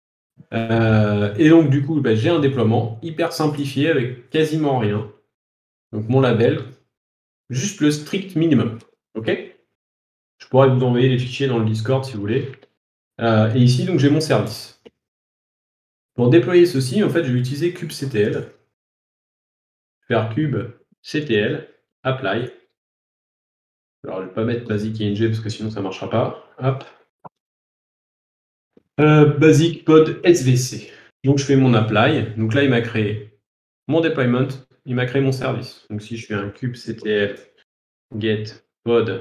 Euh, et donc, du coup, bah, j'ai un déploiement hyper simplifié avec quasiment rien. Donc, mon label, juste le strict minimum. OK? Je pourrais vous envoyer les fichiers dans le Discord si vous voulez. Euh, et ici, donc, j'ai mon service. Pour déployer ceci, en fait, je vais utiliser kubectl. Faire kubectl, apply. Alors, je ne vais pas mettre basic ing parce que sinon ça ne marchera pas. Hop. Euh, basic pod svc. Donc, je fais mon apply. Donc là, il m'a créé mon deployment. Il m'a créé mon service. Donc, si je fais un kubectl get pod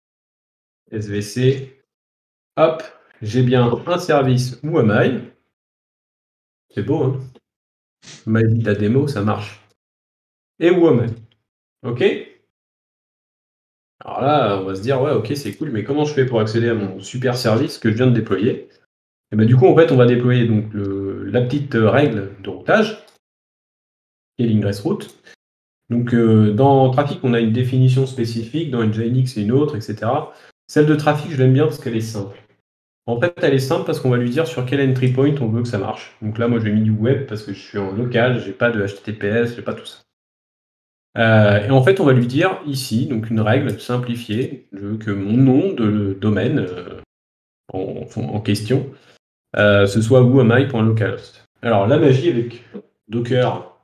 svc, hop, j'ai bien un service ou am I. C'est beau, hein? My la démo, ça marche. Et où am I. OK? Alors là, on va se dire, ouais, ok, c'est cool, mais comment je fais pour accéder à mon super service que je viens de déployer? Et ben, du coup, en fait, on va déployer donc le, la petite règle de routage, qui est l'ingress route. Donc, euh, dans Trafic, on a une définition spécifique, dans Nginx, c'est une autre, et cetera. Celle de Trafic, je l'aime bien parce qu'elle est simple. En fait, elle est simple parce qu'on va lui dire sur quel entry point on veut que ça marche. Donc là, moi, j'ai mis du web parce que je suis en local, j'ai pas de H T T P S, j'ai pas tout ça. Euh, et en fait, on va lui dire ici, donc une règle simplifiée, je veux que mon nom de domaine euh, en, en question, euh, ce soit whoami.localhost. Alors, la magie avec Docker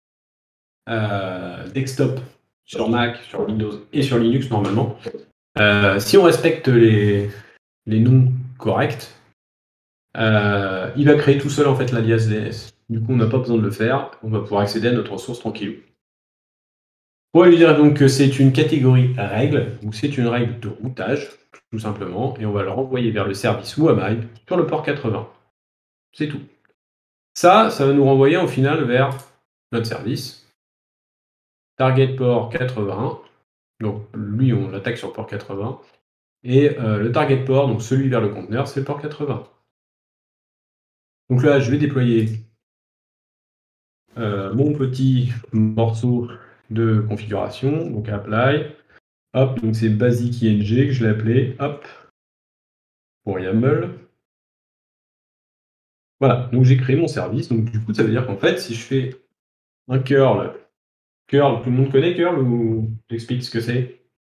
euh, desktop sur Mac, sur Windows et sur Linux normalement, euh, si on respecte les, les noms corrects, euh, il va créer tout seul en fait l'alias D N S. Du coup, on n'a pas besoin de le faire, on va pouvoir accéder à notre ressource tranquillou. On va lui dire donc que c'est une catégorie règle, ou c'est une règle de routage, tout simplement, et on va le renvoyer vers le service whoami sur le port quatre-vingts. C'est tout. Ça, ça va nous renvoyer au final vers notre service. Target port quatre-vingts, donc lui on l'attaque sur le port quatre-vingts, et euh, le target port, donc celui vers le conteneur, c'est le port quatre-vingts. Donc là, je vais déployer euh, mon petit morceau de configuration, donc apply. Hop, donc c'est basic ing que je l'ai appelé, hop, pour YAML. Voilà, donc j'ai créé mon service, donc du coup ça veut dire qu'en fait, si je fais un curl, curl, tout le monde connaît curl ou j'explique ce que c'est?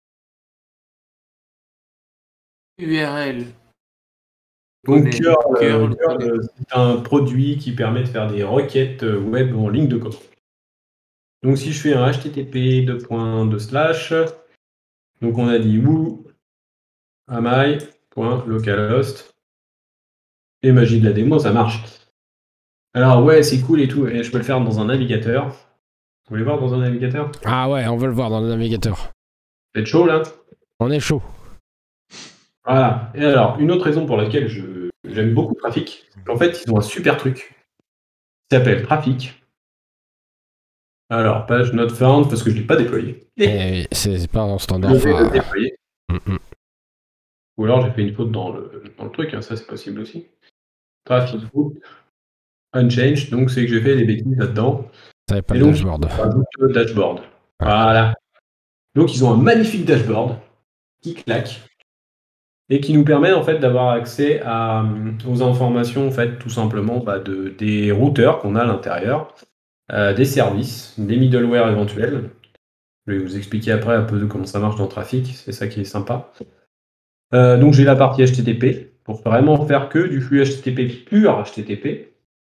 U R L. Donc curl, curl, euh, curl, euh, c'est un produit qui permet de faire des requêtes web en ligne de code. Donc si je fais un H T T P deux points deux slash, donc on a dit whoami.localhost, et magie de la démo, ça marche. Alors ouais, c'est cool et tout, et je peux le faire dans un navigateur. Vous voulez voir dans un navigateur? Ah ouais, on veut le voir dans le navigateur. Vous êtes chaud là? On est chaud. Voilà. Et alors, une autre raison pour laquelle je, j'aime beaucoup Trafic, c'est qu'en fait, ils ont un super truc qui s'appelle Trafic. Alors, page not found parce que je ne l'ai pas déployé. Et c'est pas en standard. Je vais Enfin, le déployer. mm-mm. Ou alors j'ai fait une faute dans le, dans le truc, hein, ça c'est possible aussi. Trafic group, unchanged, donc c'est que j'ai fait des bêtises là-dedans. Ça pas Et le donc, dashboard. on rajoute le dashboard. Voilà. Donc ils ont un magnifique dashboard qui claque et qui nous permet en fait d'avoir accès à, aux informations en fait tout simplement bah, de, des routeurs qu'on a à l'intérieur, euh, des services, des middleware éventuels. Je vais vous expliquer après un peu de comment ça marche dans Trafic, c'est ça qui est sympa. Euh, donc j'ai la partie H T T P pour vraiment faire que du flux H T T P pur H T T P,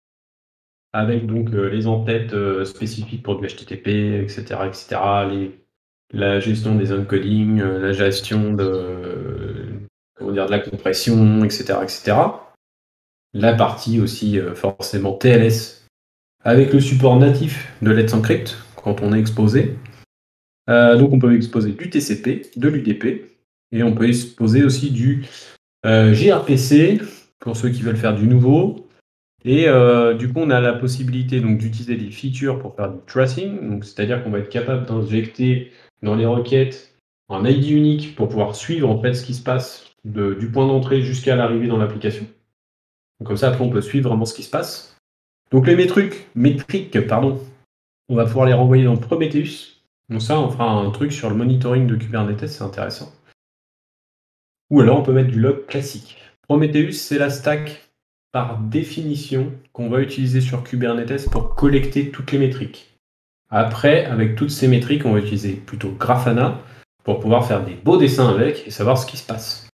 avec donc euh, les entêtes euh, spécifiques pour du H T T P, et cetera, et cetera. Les, la gestion des encodings, euh, la gestion de, euh, comment dire, de la compression, et cetera, et cetera. La partie aussi euh, forcément T L S, avec le support natif de Let's Encrypt quand on est exposé. Euh, donc on peut exposer du T C P, de l'U D P, et on peut exposer aussi du euh, G R P C pour ceux qui veulent faire du nouveau. Et euh, du coup, on a la possibilité donc d'utiliser des features pour faire du tracing, donc c'est-à-dire qu'on va être capable d'injecter dans les requêtes un I D unique pour pouvoir suivre en fait ce qui se passe de, du point d'entrée jusqu'à l'arrivée dans l'application. Donc comme ça, après, on peut suivre vraiment ce qui se passe. Donc les métriques, métriques, pardon, on va pouvoir les renvoyer dans Prometheus. Donc ça, on fera un truc sur le monitoring de Kubernetes, c'est intéressant. Ou alors on peut mettre du log classique. Prometheus, c'est la stack par définition qu'on va utiliser sur Kubernetes pour collecter toutes les métriques. Après, avec toutes ces métriques, on va utiliser plutôt Grafana pour pouvoir faire des beaux dessins avec et savoir ce qui se passe.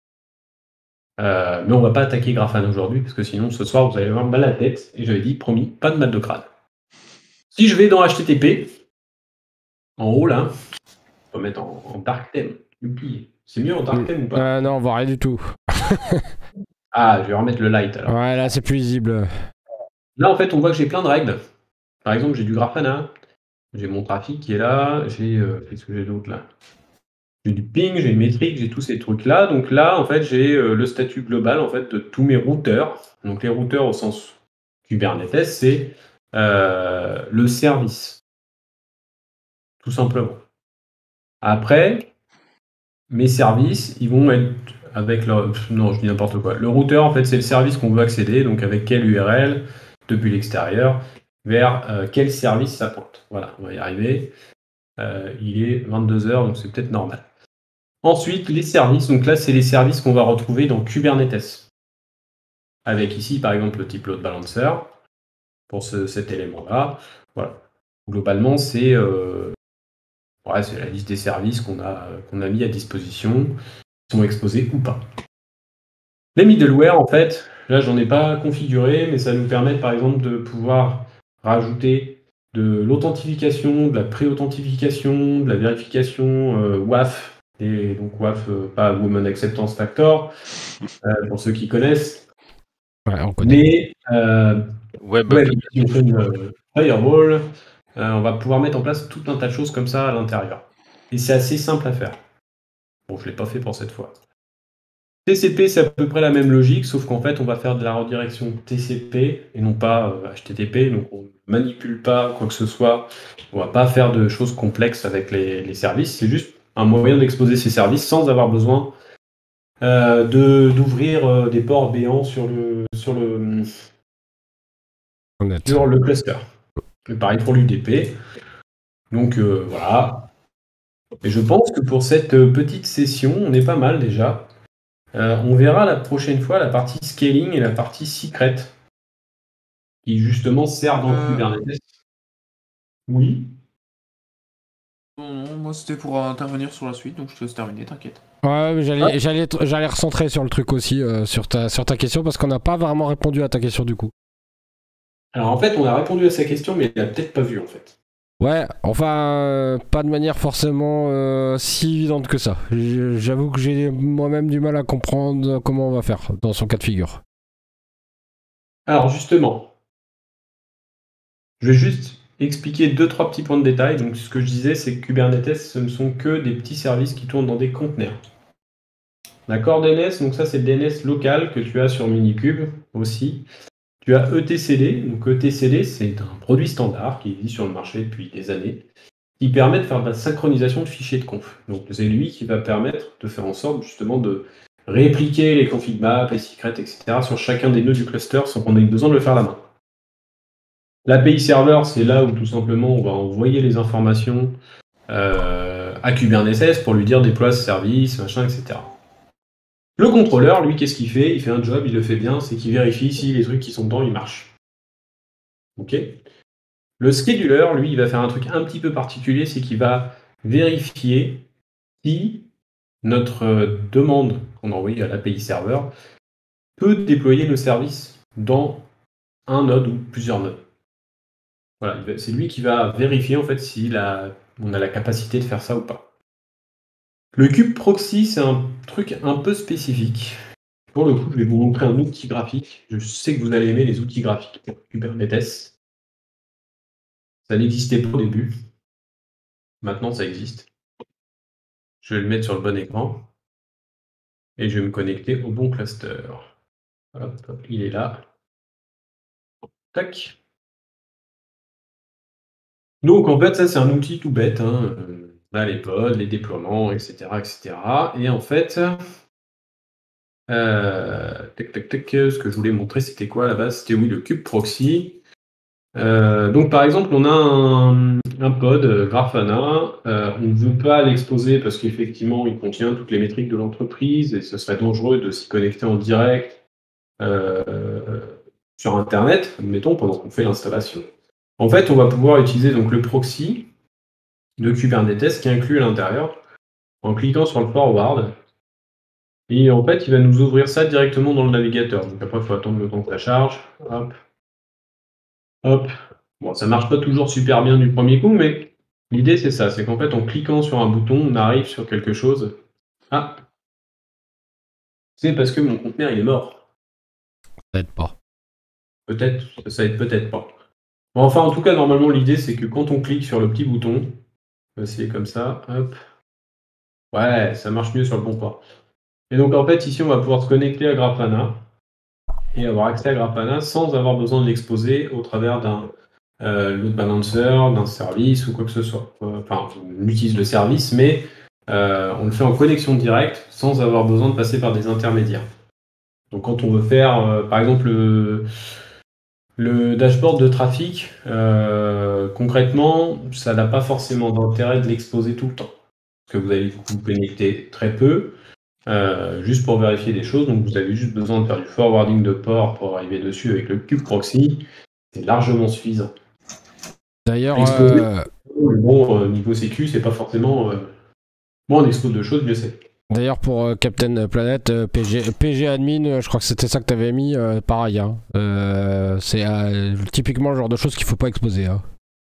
Euh, mais on va pas attaquer Grafana aujourd'hui, parce que sinon, ce soir, vous allez avoir mal à la tête. Et j'avais dit, promis, pas de mal de crâne. Si je vais dans H T T P, en haut, là, on va mettre en, en dark theme. Oubliez. C'est mieux en dark theme ou pas? Euh, non, on voit rien du tout. Ah, je vais remettre le light, alors. Ouais, là, c'est plus visible. Là, en fait, on voit que j'ai plein de règles. Par exemple, j'ai du Grafana, j'ai mon trafic qui est là, j'ai... Euh, qu'est-ce que j'ai d'autre, là? J'ai du ping, j'ai une métrique, j'ai tous ces trucs-là. Donc là, en fait, j'ai euh, le statut global en fait, de tous mes routeurs. Donc les routeurs au sens Kubernetes, c'est euh, le service. Tout simplement. Après, mes services, ils vont être avec leur... Non, je dis n'importe quoi. Le routeur, en fait, c'est le service qu'on veut accéder, donc avec quelle U R L, depuis l'extérieur, vers euh, quel service ça pointe. Voilà, on va y arriver. Euh, il est vingt-deux heures, donc c'est peut-être normal. Ensuite, les services. Donc là, c'est les services qu'on va retrouver dans Kubernetes. Avec ici, par exemple, le type load balancer pour ce, cet élément-là. Voilà. Globalement, c'est euh, ouais, c'est la liste des services qu'on a, qu'on a mis à disposition, qui sont exposés ou pas. Les middleware, en fait, là, j'en ai pas configuré, mais ça nous permet, par exemple, de pouvoir rajouter de l'authentification, de la pré-authentification, de la vérification euh, W A F. Et donc W A F, euh, pas Women Acceptance Factor, euh, pour ceux qui connaissent. Ouais, on connaît. Mais euh, Web ouais, application. si on fait une euh, firewall, euh, on va pouvoir mettre en place tout un tas de choses comme ça à l'intérieur. Et c'est assez simple à faire. Bon, je ne l'ai pas fait pour cette fois. T C P, c'est à peu près la même logique, sauf qu'en fait, on va faire de la redirection T C P et non pas euh, H T T P. Donc, on ne manipule pas quoi que ce soit. On ne va pas faire de choses complexes avec les, les services. C'est juste un moyen d'exposer ces services sans avoir besoin euh, de, d'ouvrir euh, des ports béants sur le, sur le, sur le cluster. Et pareil pour l'U D P. Donc euh, voilà. Et je pense que pour cette petite session, on est pas mal déjà. Euh, on verra la prochaine fois la partie scaling et la partie secret, qui justement sert dans Euh. Kubernetes. Oui. Non, non, moi c'était pour intervenir sur la suite, donc je te laisse terminer, t'inquiète. Ouais, mais j'allais, Ah. j'allais, j'allais recentrer sur le truc aussi, euh, sur, ta, sur ta question, parce qu'on n'a pas vraiment répondu à ta question du coup. Alors en fait, on a répondu à sa question, mais il l'a peut-être pas vu en fait. Ouais, enfin, euh, pas de manière forcément euh, si évidente que ça. J- J'avoue que j'ai moi-même du mal à comprendre comment on va faire dans son cas de figure. Alors justement, je vais juste expliquer deux, trois petits points de détail. Donc ce que je disais, c'est que Kubernetes, ce ne sont que des petits services qui tournent dans des conteneurs. D'accord, D N S, donc ça c'est le D N S local que tu as sur Minikube aussi. Tu as E T C D, donc E T C D c'est un produit standard qui existe sur le marché depuis des années, qui permet de faire de la synchronisation de fichiers de conf. Donc c'est lui qui va permettre de faire en sorte justement de répliquer les config maps, les secrets, et cetera sur chacun des nœuds du cluster sans qu'on ait besoin de le faire la main. L'A P I server, c'est là où tout simplement on va envoyer les informations euh, à Kubernetes pour lui dire déploie ce service, machin, et cetera. Le contrôleur, lui, qu'est-ce qu'il fait? Il fait un job, il le fait bien, c'est qu'il vérifie si les trucs qui sont dedans, ils marchent. Ok? Le scheduler, lui, il va faire un truc un petit peu particulier, c'est qu'il va vérifier si notre euh, demande qu'on a envoyée à l'A P I serveur peut déployer le service dans un node ou plusieurs nodes. Voilà, c'est lui qui va vérifier en fait si la, on a la capacité de faire ça ou pas. Le kube proxy, c'est un truc un peu spécifique. Pour le coup, je vais vous montrer un outil graphique. Je sais que vous allez aimer les outils graphiques pour Kubernetes. Ça n'existait pas au début. Maintenant, ça existe. Je vais le mettre sur le bon écran. Et je vais me connecter au bon cluster. Hop, hop, il est là. Tac. Donc, en fait, ça, c'est un outil tout bête. Hein. Là, les pods, les déploiements, et cetera, et cetera. Et en fait... Euh, tac, tac, tac, ce que je voulais montrer, c'était quoi à la base? C'était oui, le kube proxy. Euh, donc par exemple, on a un, un pod euh, Grafana, euh, on ne veut pas l'exposer parce qu'effectivement, il contient toutes les métriques de l'entreprise et ce serait dangereux de s'y connecter en direct euh, sur Internet, admettons, pendant qu'on fait l'installation. En fait, on va pouvoir utiliser donc le proxy de Kubernetes qui est inclus à l'intérieur en cliquant sur le forward. Et en fait, il va nous ouvrir ça directement dans le navigateur. Donc après, il faut attendre le temps que ça charge. Hop. Hop. Bon, ça marche pas toujours super bien du premier coup, mais l'idée c'est ça, c'est qu'en fait, en cliquant sur un bouton, on arrive sur quelque chose. Ah. C'est parce que mon conteneur il est mort. Peut-être pas. Peut-être, ça aide peut-être pas. Bon, enfin, en tout cas, normalement, l'idée c'est que quand on clique sur le petit bouton, on va essayer comme ça, hop. Ouais, ça marche mieux sur le bon port. Et donc en fait, ici, on va pouvoir se connecter à Grafana et avoir accès à Grafana sans avoir besoin de l'exposer au travers d'un euh, load balancer, d'un service ou quoi que ce soit. Enfin, on utilise le service, mais euh, on le fait en connexion directe sans avoir besoin de passer par des intermédiaires. Donc quand on veut faire, euh, par exemple, le, le dashboard de trafic, euh, concrètement, ça n'a pas forcément d'intérêt de l'exposer tout le temps. Parce que vous allez vous connecter très peu. Euh, juste pour vérifier des choses, donc vous avez juste besoin de faire du forwarding de port pour arriver dessus avec le kubeproxy, c'est largement suffisant. D'ailleurs, Exposer, euh... bon, euh, niveau sécu, c'est pas forcément. Euh... Moins on expose de choses, mieux c'est. D'ailleurs, pour euh, Captain Planet, euh, P G, P G admin, euh, je crois que c'était ça que tu avais mis, euh, pareil. Hein. Euh, c'est euh, typiquement le genre de choses qu'il faut pas exposer. Hein.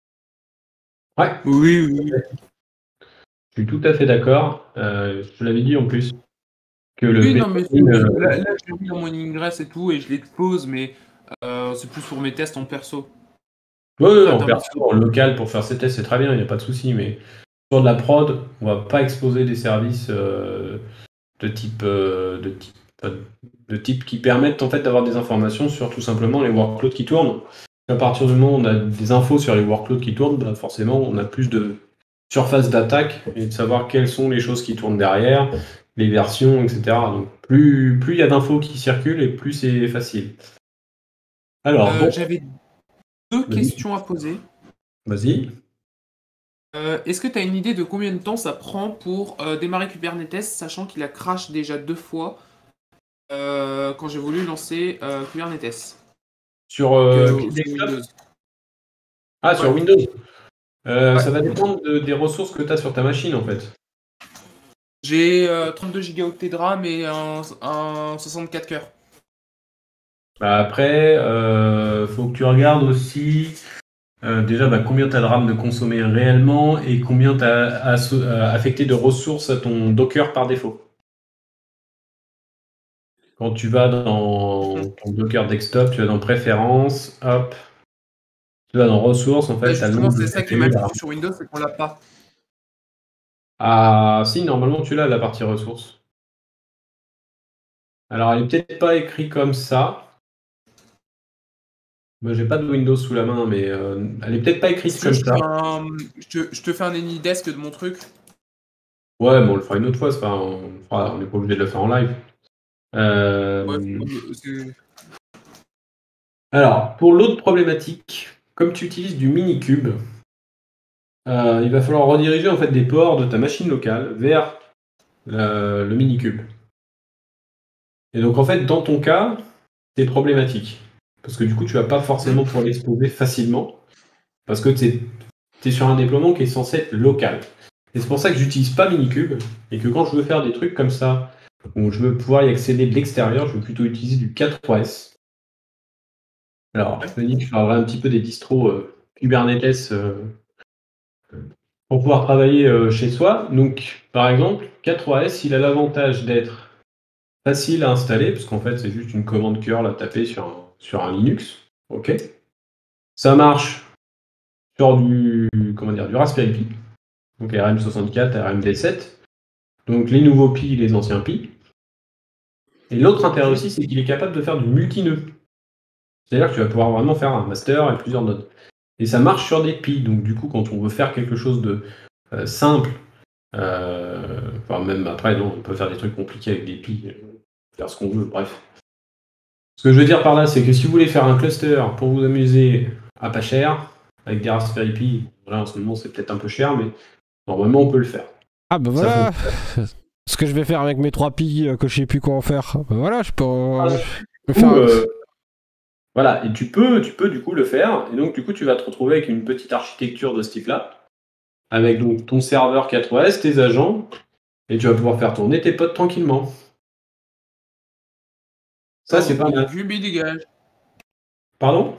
Ouais. Oui, oui. Je suis tout à fait d'accord. Euh, je te l'avais dit en plus. Que le oui, non, mais P G, euh... là, là, je l'ai mis dans mon ingress et tout, et je l'expose, mais euh, c'est plus pour mes tests en perso. Oui, ouais, en perso, en local, pour faire ses tests, c'est très bien, il n'y a pas de souci, mais sur de la prod, on va pas exposer des services euh, de type euh, de type de type qui permettent en fait d'avoir des informations sur tout simplement les workloads qui tournent. À partir du moment où on a des infos sur les workloads qui tournent, bah forcément on a plus de surface d'attaque et de savoir quelles sont les choses qui tournent derrière, les versions, et cetera. Donc plus plus il y a d'infos qui circulent et plus c'est facile. Alors euh, bon. J'avais deux Vas-y. questions à poser. Vas-y. Euh, Est-ce que tu as une idée de combien de temps ça prend pour euh, démarrer Kubernetes, sachant qu'il a crash déjà deux fois euh, quand j'ai voulu lancer euh, Kubernetes Sur euh, que, Windows. Windows. Ah, sur Ouais. Windows. Euh, Ouais. Ça va dépendre de, des ressources que tu as sur ta machine en fait. J'ai euh, trente-deux gigaoctets de RAM et un, un soixante-quatre cœurs. Bah après, euh, faut que tu regardes aussi euh, déjà bah, combien tu as de RAM de consommer réellement et combien tu as affecté de ressources à ton Docker par défaut. Quand tu vas dans ton Docker desktop, tu vas dans Préférences, hop, tu vas dans Ressources, en fait. Et justement, c'est ça qui est mal là. foutu sur Windows, c'est qu'on l'a pas. Ah si, normalement tu l'as la partie ressources. Alors elle est peut-être pas écrite comme ça. Moi j'ai pas de Windows sous la main, mais euh, elle est peut-être pas écrite Si comme je, ça. un, je, te, je te fais un AnyDesk de mon truc. Ouais, mais on le fera une autre fois, pas, on n'est pas obligé de le faire en live. Euh... Ouais, Alors, pour l'autre problématique, comme tu utilises du Minikube, euh, il va falloir rediriger en fait des ports de ta machine locale vers le, le Minikube. Et donc en fait, dans ton cas, c'est problématique. Parce que du coup, tu vas pas forcément pouvoir l'exposer facilement. Parce que tu es sur un déploiement qui est censé être local. Et c'est pour ça que j'utilise pas Minikube. Et que quand je veux faire des trucs comme ça, où je veux pouvoir y accéder de l'extérieur, je veux plutôt utiliser du K trois S. Alors, je me dis que je parlerai un petit peu des distros euh, Kubernetes euh, pour pouvoir travailler euh, chez soi. Donc, par exemple, K trois S, il a l'avantage d'être facile à installer, parce qu'en fait, c'est juste une commande curl à taper sur un, sur un Linux. Ok. Ça marche sur du, comment dire, du Raspberry Pi, donc R M soixante-quatre, R M D sept. Donc les nouveaux Pi, les anciens Pi. Et l'autre intérêt aussi, c'est qu'il est capable de faire du multi-nœud. C'est-à-dire que tu vas pouvoir vraiment faire un master et plusieurs nodes. Et ça marche sur des Pi. Donc du coup, quand on veut faire quelque chose de euh, simple, euh, enfin même après, non, on peut faire des trucs compliqués avec des Pi, euh, faire ce qu'on veut, bref. Ce que je veux dire par là, c'est que si vous voulez faire un cluster pour vous amuser à pas cher, avec des Raspberry Pi, voilà, en ce moment c'est peut-être un peu cher, mais normalement on peut le faire. Ah bah voilà ce que je vais faire avec mes trois Pi euh, que je sais plus quoi en faire. Bah voilà, je peux, euh, Ah, je peux faire... euh, Voilà, et tu peux, tu peux du coup le faire, et donc du coup tu vas te retrouver avec une petite architecture de ce type-là, avec donc ton serveur quatre O S, tes agents, et tu vas pouvoir faire tourner tes pods tranquillement. Ça, c'est pas mal. Minicube, il dégage. Pardon?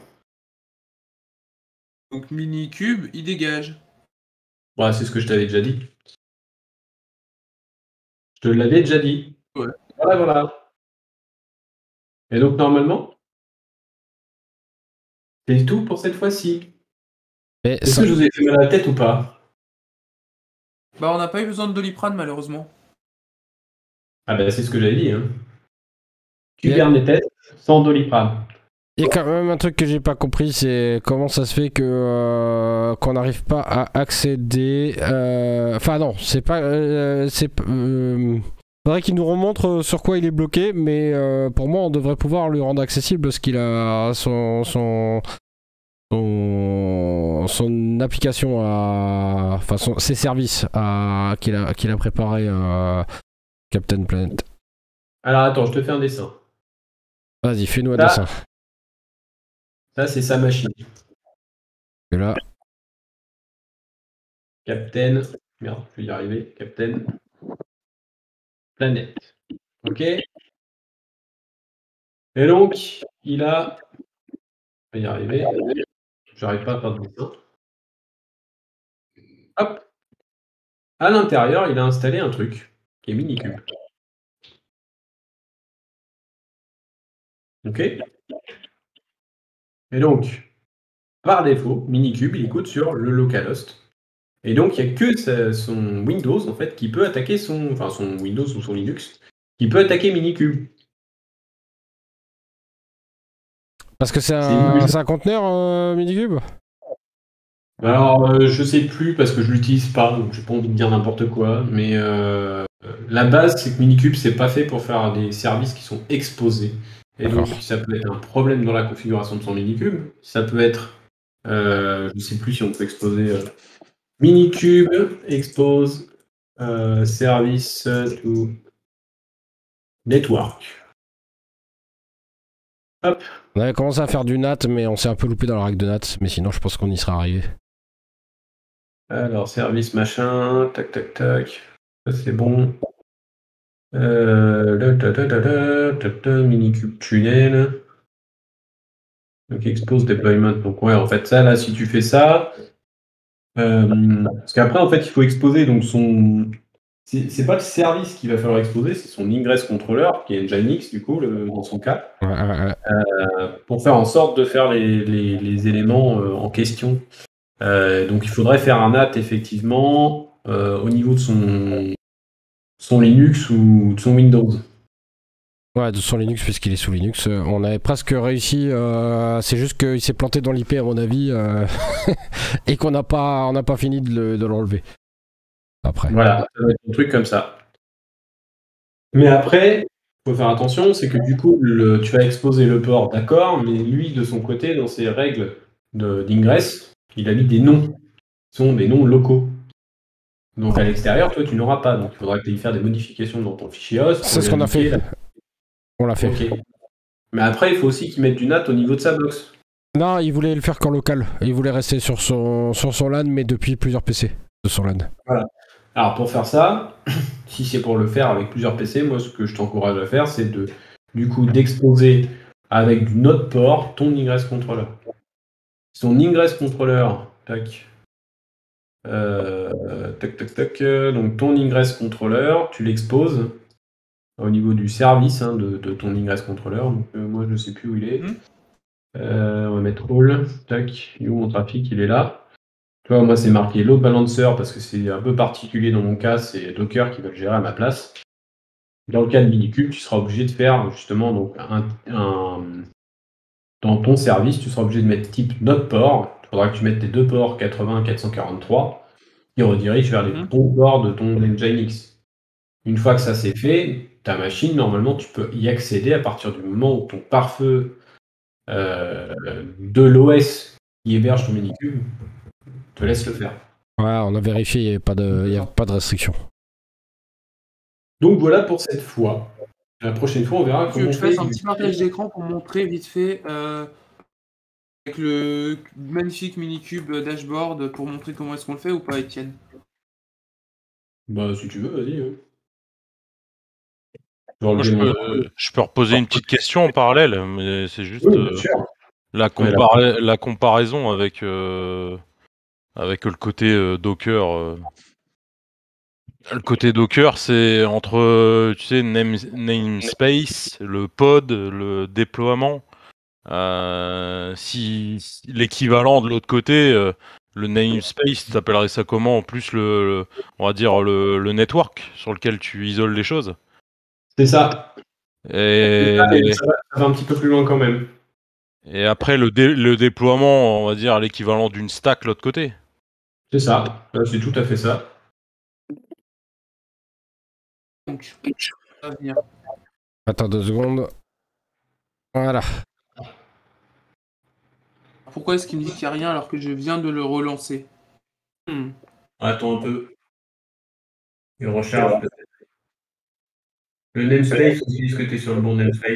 Donc Minikube, il dégage. Ouais, c'est ce que je t'avais déjà dit. Je te l'avais déjà dit. Ouais. Voilà, voilà. Et donc normalement, c'est tout pour cette fois-ci. Mais Est-ce ça- que je vous ai fait mal à la tête ou pas? Bah, on n'a pas eu besoin de Doliprane, malheureusement. Ah ben c'est ce que j'avais dit. Hein. Kubernetes sans Doliprane. Il y a quand même un truc que j'ai pas compris, c'est comment ça se fait que euh, qu'on n'arrive pas à accéder. euh, Enfin non, c'est pas. Euh, c'est. Euh, faudrait qu'il nous remontre sur quoi il est bloqué, mais euh, pour moi, on devrait pouvoir lui rendre accessible parce qu'il a son son son, son application à, enfin son, ses services à qu'il a qu'il a préparé euh, Captain Planet. Alors attends, je te fais un dessin. Vas-y, fais-nous un Ça- dessin. Ça, c'est sa machine. Et là, Captain. Merde, je vais y arriver. Captain. Planète. Ok. Et donc, il a. Je vais y arriver. J'arrive pas à faire de dessin. Hop. À l'intérieur, il a installé un truc qui est Minikube. Ok. Et donc, par défaut, Minikube, il écoute sur le localhost. Et donc, il n'y a que sa- son Windows, en fait, qui peut attaquer son... Enfin, son Windows ou son Linux, qui peut attaquer Minikube. parce que c'est C'est un, nul. c'est un conteneur euh, Minikube. Alors, euh, je sais plus parce que je l'utilise pas, donc j'ai pas envie de dire n'importe quoi, mais euh, la base, c'est que Minikube, c'est pas fait pour faire des services qui sont exposés. Et donc, D'accord. ça peut être un problème dans la configuration de son Minikube. Ça peut être, euh, je sais plus si on peut exposer euh, Minikube, expose euh, service to network. Hop. On avait commencé à faire du N A T, mais on s'est un peu loupé dans la règle de N A T. Mais sinon, je pense qu'on y sera arrivé. Alors, service machin, tac, tac, tac. Ça, c'est bon. Euh, da, da, da, da, da, da, da, Minikube tunnel. Donc, expose deployment. Donc, ouais, en fait, ça, là, si tu fais ça. Euh, parce qu'après, en fait, il faut exposer donc son. C'est c'est pas le service qu'il va falloir exposer, c'est son ingress controller, qui est Nginx, du coup, le- dans son cas, Ouais, ouais, ouais. euh, pour faire en sorte de faire les, les- les éléments euh, en question. Euh, donc, il faudrait faire un N A T, effectivement, euh, au niveau de son, son Linux ou de son Windows. Ouais, de son Linux, puisqu'il est sous Linux. Euh, on avait presque réussi. euh, c'est juste qu'il s'est planté dans l'I P, à mon avis, euh, et qu'on n'a pas, on n'a pas fini de le- de l'enlever. Après. Voilà, ça va être un truc comme ça. Mais après, il faut faire attention, c'est que du coup, le- tu vas exposer le port, d'accord, mais lui, de son côté, dans ses règles de- d'ingress, il a mis des noms, qui sont des noms locaux. Donc à l'extérieur, toi, tu n'auras pas. Donc il faudra que tu ailles faire des modifications dans ton fichier host. C'est ce qu'on a fait. On l'a fait. Ok. Mais après, il faut aussi qu'il mette du N A T au niveau de sa box. Non, il voulait le faire qu'en local. Il voulait rester sur son, sur son LAN, mais depuis plusieurs P C de son LAN. Alors pour faire ça, si c'est pour le faire avec plusieurs P C, moi ce que je t'encourage à faire, c'est de du coup d'exposer avec du autre port ton ingress controller. Son ingress controller, tac, euh, tac, tac, tac, euh, donc ton ingress controller, tu l'exposes au niveau du service hein, de, de ton ingress controller. Donc euh, moi je sais plus où il est. Mhm. Euh, on va mettre all, tac, où mon trafic, il est là. Tu vois, moi, c'est marqué load balancer parce que c'est un peu particulier dans mon cas, c'est Docker qui va le gérer à ma place. Dans le cas de Minikube, tu seras obligé de faire justement donc un, un- dans ton service, tu seras obligé de mettre type notre port. Il faudra que tu mettes tes deux ports quatre-vingts quatre cent quarante-trois qui redirigent vers les Mhm. bons ports de ton Nginx. Une fois que ça c'est fait, ta machine, normalement, tu peux y accéder à partir du moment où ton pare-feu euh, de l'O S qui héberge ton Minikube te laisse le faire. Ouais, on a vérifié, il n'y avait pas de, il y avait pas de restriction. Donc voilà pour cette fois. La prochaine fois, on verra Tu veux comment que on je fasse fait un du- petit partage d'écran pour montrer vite fait euh, Avec le magnifique mini-cube dashboard pour montrer comment est-ce qu'on le fait ou pas, Étienne? Bah, si tu veux, vas-y. hein. Je vais Moi, je enlever mon- peux, je peux reposer une petite question en parallèle, mais c'est juste Oui, euh, bien sûr. la, Ouais, la- compara- la comparaison avec, euh, avec le côté euh, Docker. euh. Le côté Docker, c'est entre, euh, tu sais, name- namespace, le pod, le déploiement. Euh, si, si l'équivalent de l'autre côté, euh, le namespace, tu appellerais ça comment? En plus, le, le- on va dire le, le network sur lequel tu isoles les choses. C'est ça. Et, Ça va, ça va un petit peu plus loin quand même. et après, le, dé- le déploiement, on va dire l'équivalent d'une stack l'autre côté. C'est ça. Ouais, c'est tout à fait ça. Donc, ça va venir. Attends deux secondes. Voilà. Pourquoi est-ce qu'il me dit qu'il n'y a rien alors que je viens de le relancer? Hmm. Attends un peu. Il recharge peut-être. Le namespace, on utilise que tu es sur le bon namespace.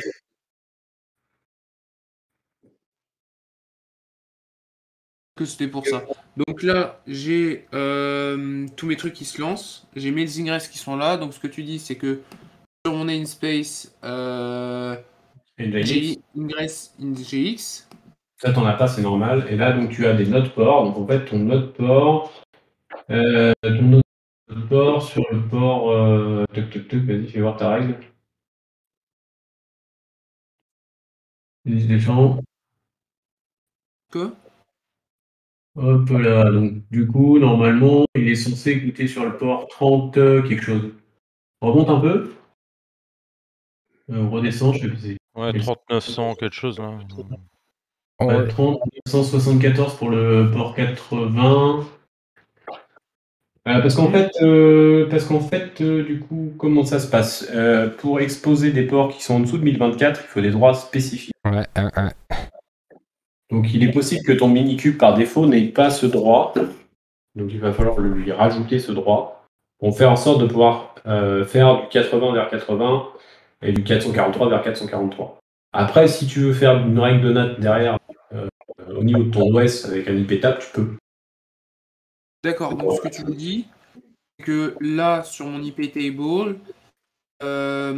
Que c'était pour ça. Donc là, j'ai euh, tous mes trucs qui se lancent. J'ai mes ingress qui sont là. Donc ce que tu dis, c'est que sur mon namespace, euh, Et Nginx. j'ai ingress Nginx. Ça, t'en as pas, c'est normal. Et là, donc, tu as des nodes ports. Donc, en fait, ton node port, euh, ton node port sur le port. Euh, tuc, tuc, tuc, vas-y, fais voir ta règle. Il se défend. Que Hop là. Donc, du coup, normalement, il est censé écouter sur le port trente euh, quelque chose. Remonte un peu. Euh, redescend, je sais plus. c'est- Ouais, Mais- trente-neuf cents, quelque chose. Là. En Ouais, vrai, trente, cent soixante-quatorze pour le port quatre-vingts. Euh, parce qu'en fait, euh, parce qu'en fait euh, du coup, comment ça se passe? Euh, pour exposer des ports qui sont en dessous de mille vingt-quatre, il faut des droits spécifiques. ouais, ouais, ouais. Donc, il est possible que ton minikube, par défaut, n'ait pas ce droit. Donc, il va falloir lui rajouter ce droit pour faire en sorte de pouvoir euh, faire du quatre-vingts vers quatre-vingts et du quatre cent quarante-trois vers quatre cent quarante-trois. Après, si tu veux faire une règle de N A T derrière, euh, au niveau de ton O S avec un I P table, tu peux. D'accord, donc ce que tu me dis, c'est que là, sur mon I P table, euh,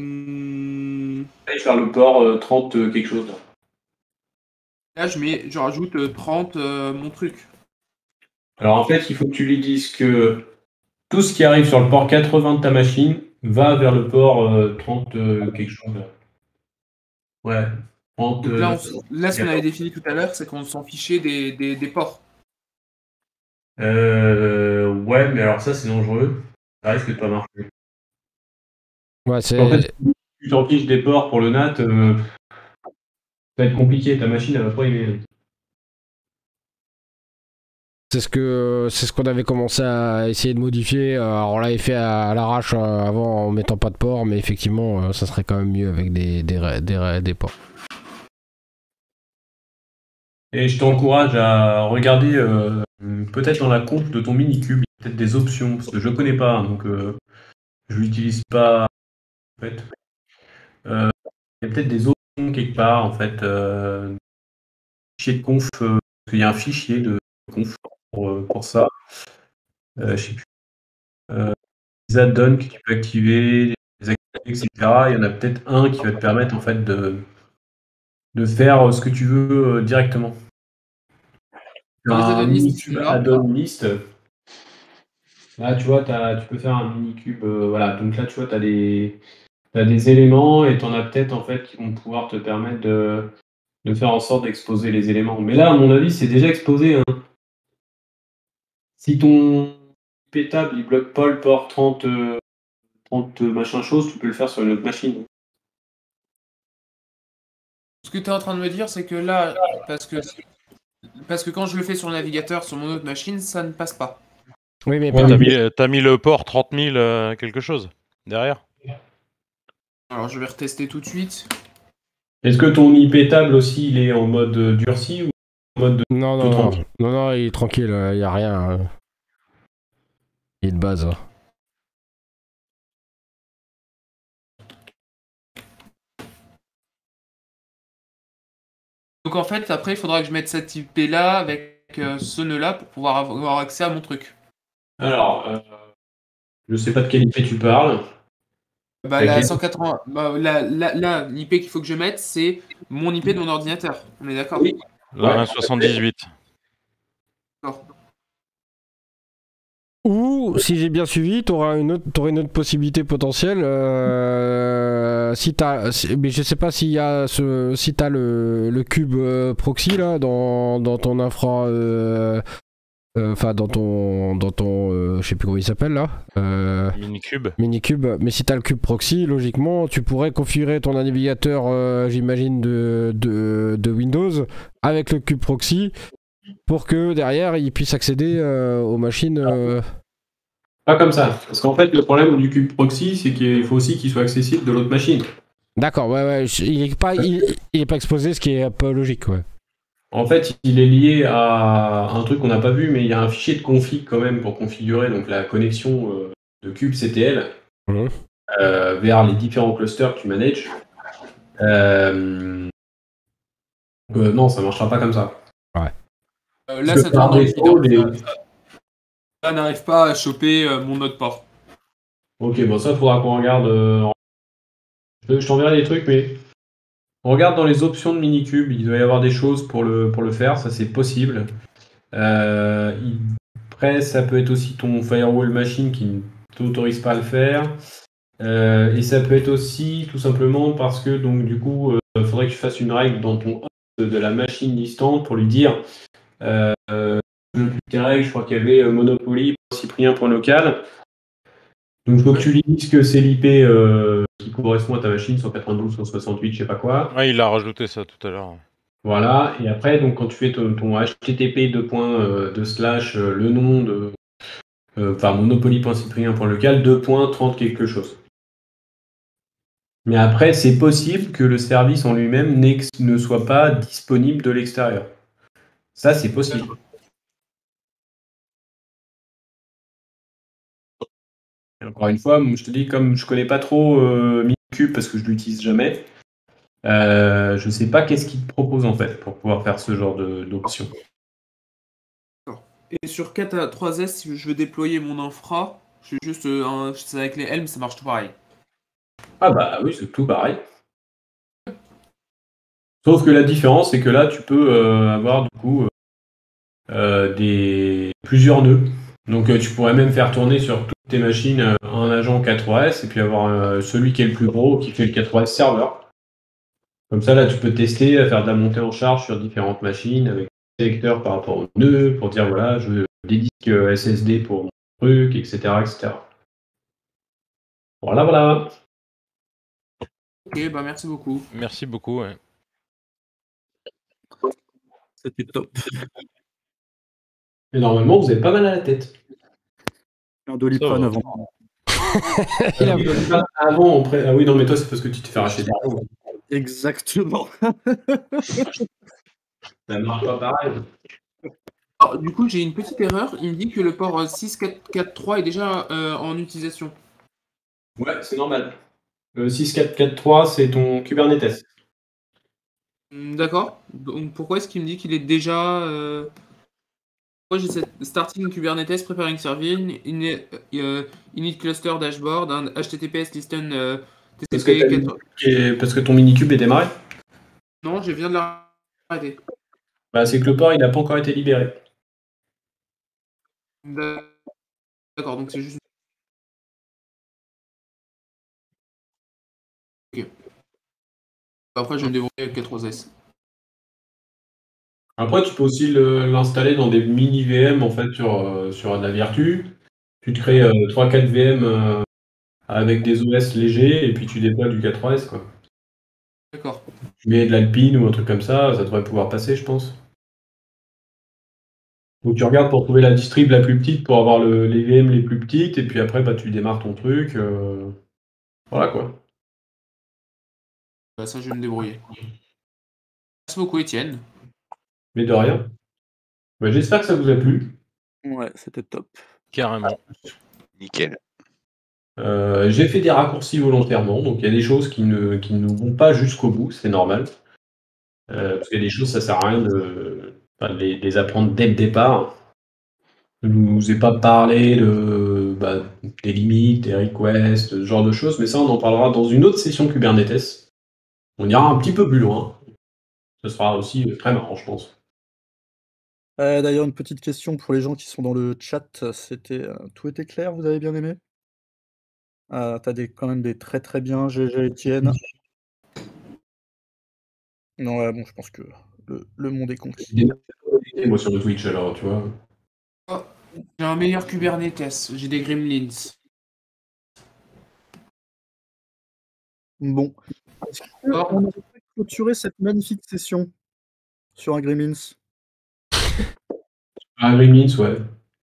Je vais faire le port euh, trente euh, quelque chose. Là. là, je, mets, je rajoute euh, trente euh, mon truc. Alors en fait, il faut que tu lui dises que tout ce qui arrive sur le port quatre-vingts de ta machine va vers le port euh, trente euh, quelque chose. Là. Ouais. trente, Donc là, euh, on s- là, ce qu'on avait défini tout à l'heure, c'est qu'on s'en fichait des, des, des ports. euh, ouais, mais alors ça, c'est dangereux. Ça risque de pas marcher. Ouais, c'est. En fait, si tu t'en fiches des ports pour le N A T, euh, ça va être compliqué. Ta machine, elle va pas aimer. C'est ce que c'est ce qu'on avait commencé à essayer de modifier. Euh, Alors on l'avait fait à, à l'arrache euh, avant en mettant pas de port, mais effectivement euh, ça serait quand même mieux avec des des, ra- des, ra- des ports. Et je t'encourage à regarder euh, peut-être dans la conf de ton minikube, il y a peut-être des options, parce que je ne connais pas, hein, donc euh, je l'utilise pas en fait. Euh, il y a peut-être des options quelque part, en fait, euh, fichier de conf, euh, parce qu'il y a un fichier de conf pour, euh, pour ça. Euh, je sais plus. Euh, des add-ons que tu peux activer, des activités, et cetera. Il y en a peut-être un qui va te permettre en fait de, de faire ce que tu veux euh, directement. Dans les Un add-on list, je minikube suis là. add-on list. Là, tu vois, t'as- tu peux faire un minikube. Euh, voilà, donc là, tu vois, tu as des, t'as des éléments et tu en as peut-être en fait qui vont pouvoir te permettre de, de faire en sorte d'exposer les éléments. Mais là, à mon avis, c'est déjà exposé. Hein. Si ton I P table il bloque pas le port trente, euh, trente euh, machin chose, tu peux le faire sur une autre machine. Ce que tu es en train de me dire, c'est que là, parce que, parce que quand je le fais sur le navigateur, sur mon autre machine, ça ne passe pas. Oui, mais Mais par- t'as mis, t'as mis le port trente mille euh, quelque chose derrière. Alors je vais retester tout de suite. Est-ce que ton I P table aussi, il est en mode euh, durci ou en mode non tout non non tranquille? non non il est tranquille, euh, il y a rien. euh. Il est de base. hein. Donc en fait, après, il faudra que je mette cette I P là avec euh, ce nœud-là pour pouvoir avoir accès à mon truc. Alors, euh, je sais pas de quelle I P tu parles. Bah, Avec la les- cent quatre-vingts, bah, la, la, la- l'I P qu'il faut que je mette, c'est mon I P de mon ordinateur. On est d'accord? Oui. La Ouais. un soixante-dix-huit. D'accord. Ou, si j'ai bien suivi, tu auras une, autre- t'aurais une autre possibilité potentielle. euh, si t'as, si- mais je sais pas s'il y a ce, si t'as le, le cube euh, proxy là dans, dans ton infra, euh, euh, enfin dans ton, dans ton, euh, je sais plus comment il s'appelle là. Euh, Minicube. Minicube, mais si tu as le cube proxy, logiquement, tu pourrais configurer ton navigateur, euh, j'imagine, de, de, de Windows avec le cube proxy pour que derrière, il puisse accéder euh, aux machines. euh, Pas comme ça. Parce qu'en fait, le problème du cube proxy, c'est qu'il faut aussi qu'il soit accessible de l'autre machine. D'accord, ouais, ouais, je- il est pas, il, il est pas exposé, ce qui est un peu logique, ouais. En fait, il est lié à un truc qu'on n'a pas vu, mais il y a un fichier de config quand même pour configurer donc, la connexion euh, de kubectl Mhm. euh, vers les différents clusters que tu manages. Euh, donc, euh, non, ça ne marchera pas comme ça. Euh, là, Parce ça que par tourne dans le défaut, vide. les- Ça n'arrive pas à choper euh, mon autre port. Ok, bon, ça, il faudra qu'on regarde. euh, en- Je je t'enverrai des trucs, mais on regarde dans les options de Minikube. Il doit y avoir des choses pour le, pour le faire, ça c'est possible. Euh, il- Après, ça peut être aussi ton firewall machine qui ne t'autorise pas à le faire. Euh, et ça peut être aussi tout simplement parce que donc du coup, il faudrait que tu fasses une règle dans ton host de la machine distante pour lui dire euh, euh, je veux plus tes règles, je crois qu'il y avait euh, Monopoly, Cyprien.local. Donc il faut que tu lui dises que c'est l'I P euh, qui correspond à ta machine, cent quatre-vingt-douze, cent soixante-huit, je sais pas quoi. Ouais, il a rajouté ça tout à l'heure. Voilà, et après, donc quand tu fais ton, ton H T T P deux points euh, de slash euh, le nom de euh, enfin monopoly.cyprien.local deux points trente quelque chose. Mais après, c'est possible que le service en lui-même n'ex- ne soit pas disponible de l'extérieur. Ça, c'est possible. Et encore une fois, je te dis, comme je connais pas trop euh, Minikube parce que je l'utilise jamais, euh, je sais pas qu'est-ce qu'il te propose en fait pour pouvoir faire ce genre de- d'option. Et sur quatre A trois S, si je veux déployer mon infra, je suis juste euh, un- c'est avec les Helm, ça marche tout pareil. Ah bah oui, c'est tout pareil. Sauf que la différence, c'est que là, tu peux euh, avoir du coup euh, euh, des plusieurs nœuds. Donc euh, tu pourrais même faire tourner sur toutes tes machines euh, un agent quatre O S et puis avoir euh, celui qui est le plus gros qui fait le quatre O S serveur. Comme ça, là, tu peux tester, à faire de la montée en charge sur différentes machines avec des sélecteurs par rapport aux nœuds pour dire voilà, je veux des disques euh, S S D pour mon truc, et cetera, et cetera. Voilà, voilà. Ok, bah merci beaucoup. Merci beaucoup. Ouais. C'était top. Et normalement, vous avez pas mal à la tête. Un Doliprane va. avant. Il a- Euh, Avant, après... Ah oui, non, mais toi, c'est parce que tu te fais racheter des roues. Exactement. Ça marche pas pareil. Alors, du coup, j'ai une petite erreur. Il me dit que le port euh, six quatre quatre trois est déjà euh, en utilisation. Ouais, c'est normal. Le six quatre quatre trois, c'est ton Kubernetes. Hmm, D'accord. Donc pourquoi est-ce qu'il me dit qu'il est déjà. Euh... Moi j'ai cette starting Kubernetes, preparing service, init, euh, init cluster dashboard, un H T T P S listen euh, Parce T C que, P t'as- quatre. et parce que ton Minikube est démarré. Non, je viens de l'arrêter. Bah, c'est que le port, il n'a pas encore été libéré. D'accord, donc c'est juste. Ok. Après, je vais me débrouiller avec quatre O S. Après, tu peux aussi le- l'installer dans des mini V M en fait sur, euh, sur de la Virtu. Tu te crées trois quatre V M euh, avec des O S légers et puis tu déploies du quatre O S, quoi. D'accord. Tu mets de l'Alpine ou un truc comme ça, ça devrait pouvoir passer, je pense. Donc tu regardes pour trouver la distrib la plus petite pour avoir le- les V M les plus petites et puis après bah, tu démarres ton truc. euh, Voilà quoi. Bah, ça, je vais me débrouiller. Merci beaucoup, Étienne. Mais de rien. Bah, j'espère que ça vous a plu. Ouais, c'était top. Carrément. Nickel. Euh, j'ai fait des raccourcis volontairement, donc il y a des choses qui ne, qui ne vont pas jusqu'au bout, c'est normal. Euh, parce qu'il y a des choses, ça sert à rien de, enfin, de les, de les apprendre dès le départ. Je ne vous ai pas parlé de, bah, des limites, des requests, ce genre de choses, mais ça, on en parlera dans une autre session Kubernetes. On ira un petit peu plus loin. Ce sera aussi très marrant, je pense. Euh, D'ailleurs, une petite question pour les gens qui sont dans le chat. C'était euh, tout était clair, vous avez bien aimé? Ah, t'as des, quand même des très très bien, G G Etienne. Non, ouais, bon, je pense que le, le monde est conquis. J'ai des modalités, moi, sur le Twitch, alors, tu vois. Oh, j'ai un meilleur Kubernetes, j'ai des Gremlins. Bon. Est-ce qu'on Or, aurait pu clôturer cette magnifique session sur un Gremlins? Ah, Gremlins, ouais.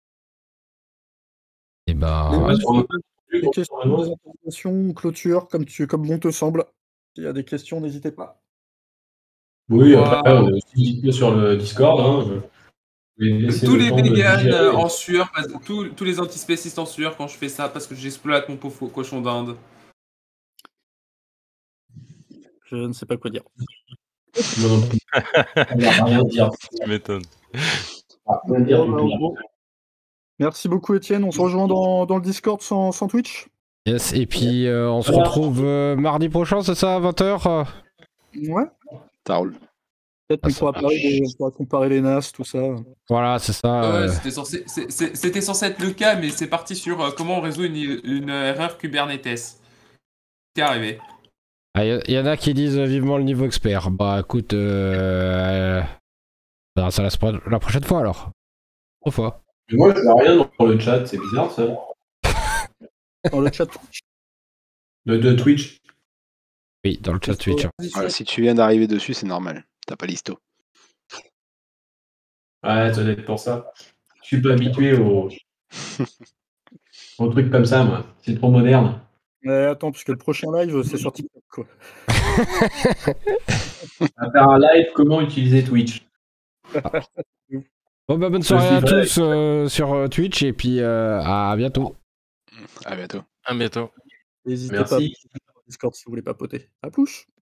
Et bah, Ouais, Des, sur un- des questions, des interrogations, clôture, comme, tu, comme bon te semble. S'il y a des questions, n'hésitez pas. Oui, Wow. après, on est aussi dispo sur le Discord. Hein. Je vais laisser tous le les temps de véganes digérer. euh, en sueur, parce que tous, tous les antispécistes en sueur quand je fais ça parce que j'exploite mon pauvre cochon d'Inde. Je ne sais pas quoi dire. Moi non plus. On va rien dire. Tu m'étonnes. On va rien dire du Bon, tout. bon. Merci beaucoup, Étienne. On se rejoint dans, dans le Discord sans, sans Twitch. yes, et puis euh, on se retrouve euh, mardi prochain, c'est ça, à vingt heures? Ouais. Ça roule. Peut-être Ah, qu'on ça pourra, parler marche. des- on pourra comparer les N A S, tout ça. Voilà, c'est ça. Ouais, euh, c'était censé, c'est- c'est- c'était censé être le cas, mais c'est parti sur euh, comment on résout une, une erreur Kubernetes. C'est arrivé. Ah, y, y en a qui disent euh, vivement le niveau expert. Bah écoute, euh... bah, ça la, la prochaine fois alors. Une fois. Mais moi, je vois rien dans le chat, c'est bizarre ça. Dans le chat. De, de Twitch. Oui, dans le chat Twitch. Voilà, si tu viens d'arriver dessus, c'est normal. T'as pas l'histo. Ouais, ça doit être pour ça. Je suis pas habitué aux, aux trucs comme ça, moi. C'est trop moderne. Mais attends, puisque le prochain live, c'est sur TikTok, quoi. On va faire un live comment utiliser Twitch. Bon bah bonne Je soirée suis à vrai. tous euh, sur euh, Twitch et puis euh, à bientôt. À bientôt. À bientôt. N'hésitez Merci. pas à Discord si vous voulez papoter. À plus.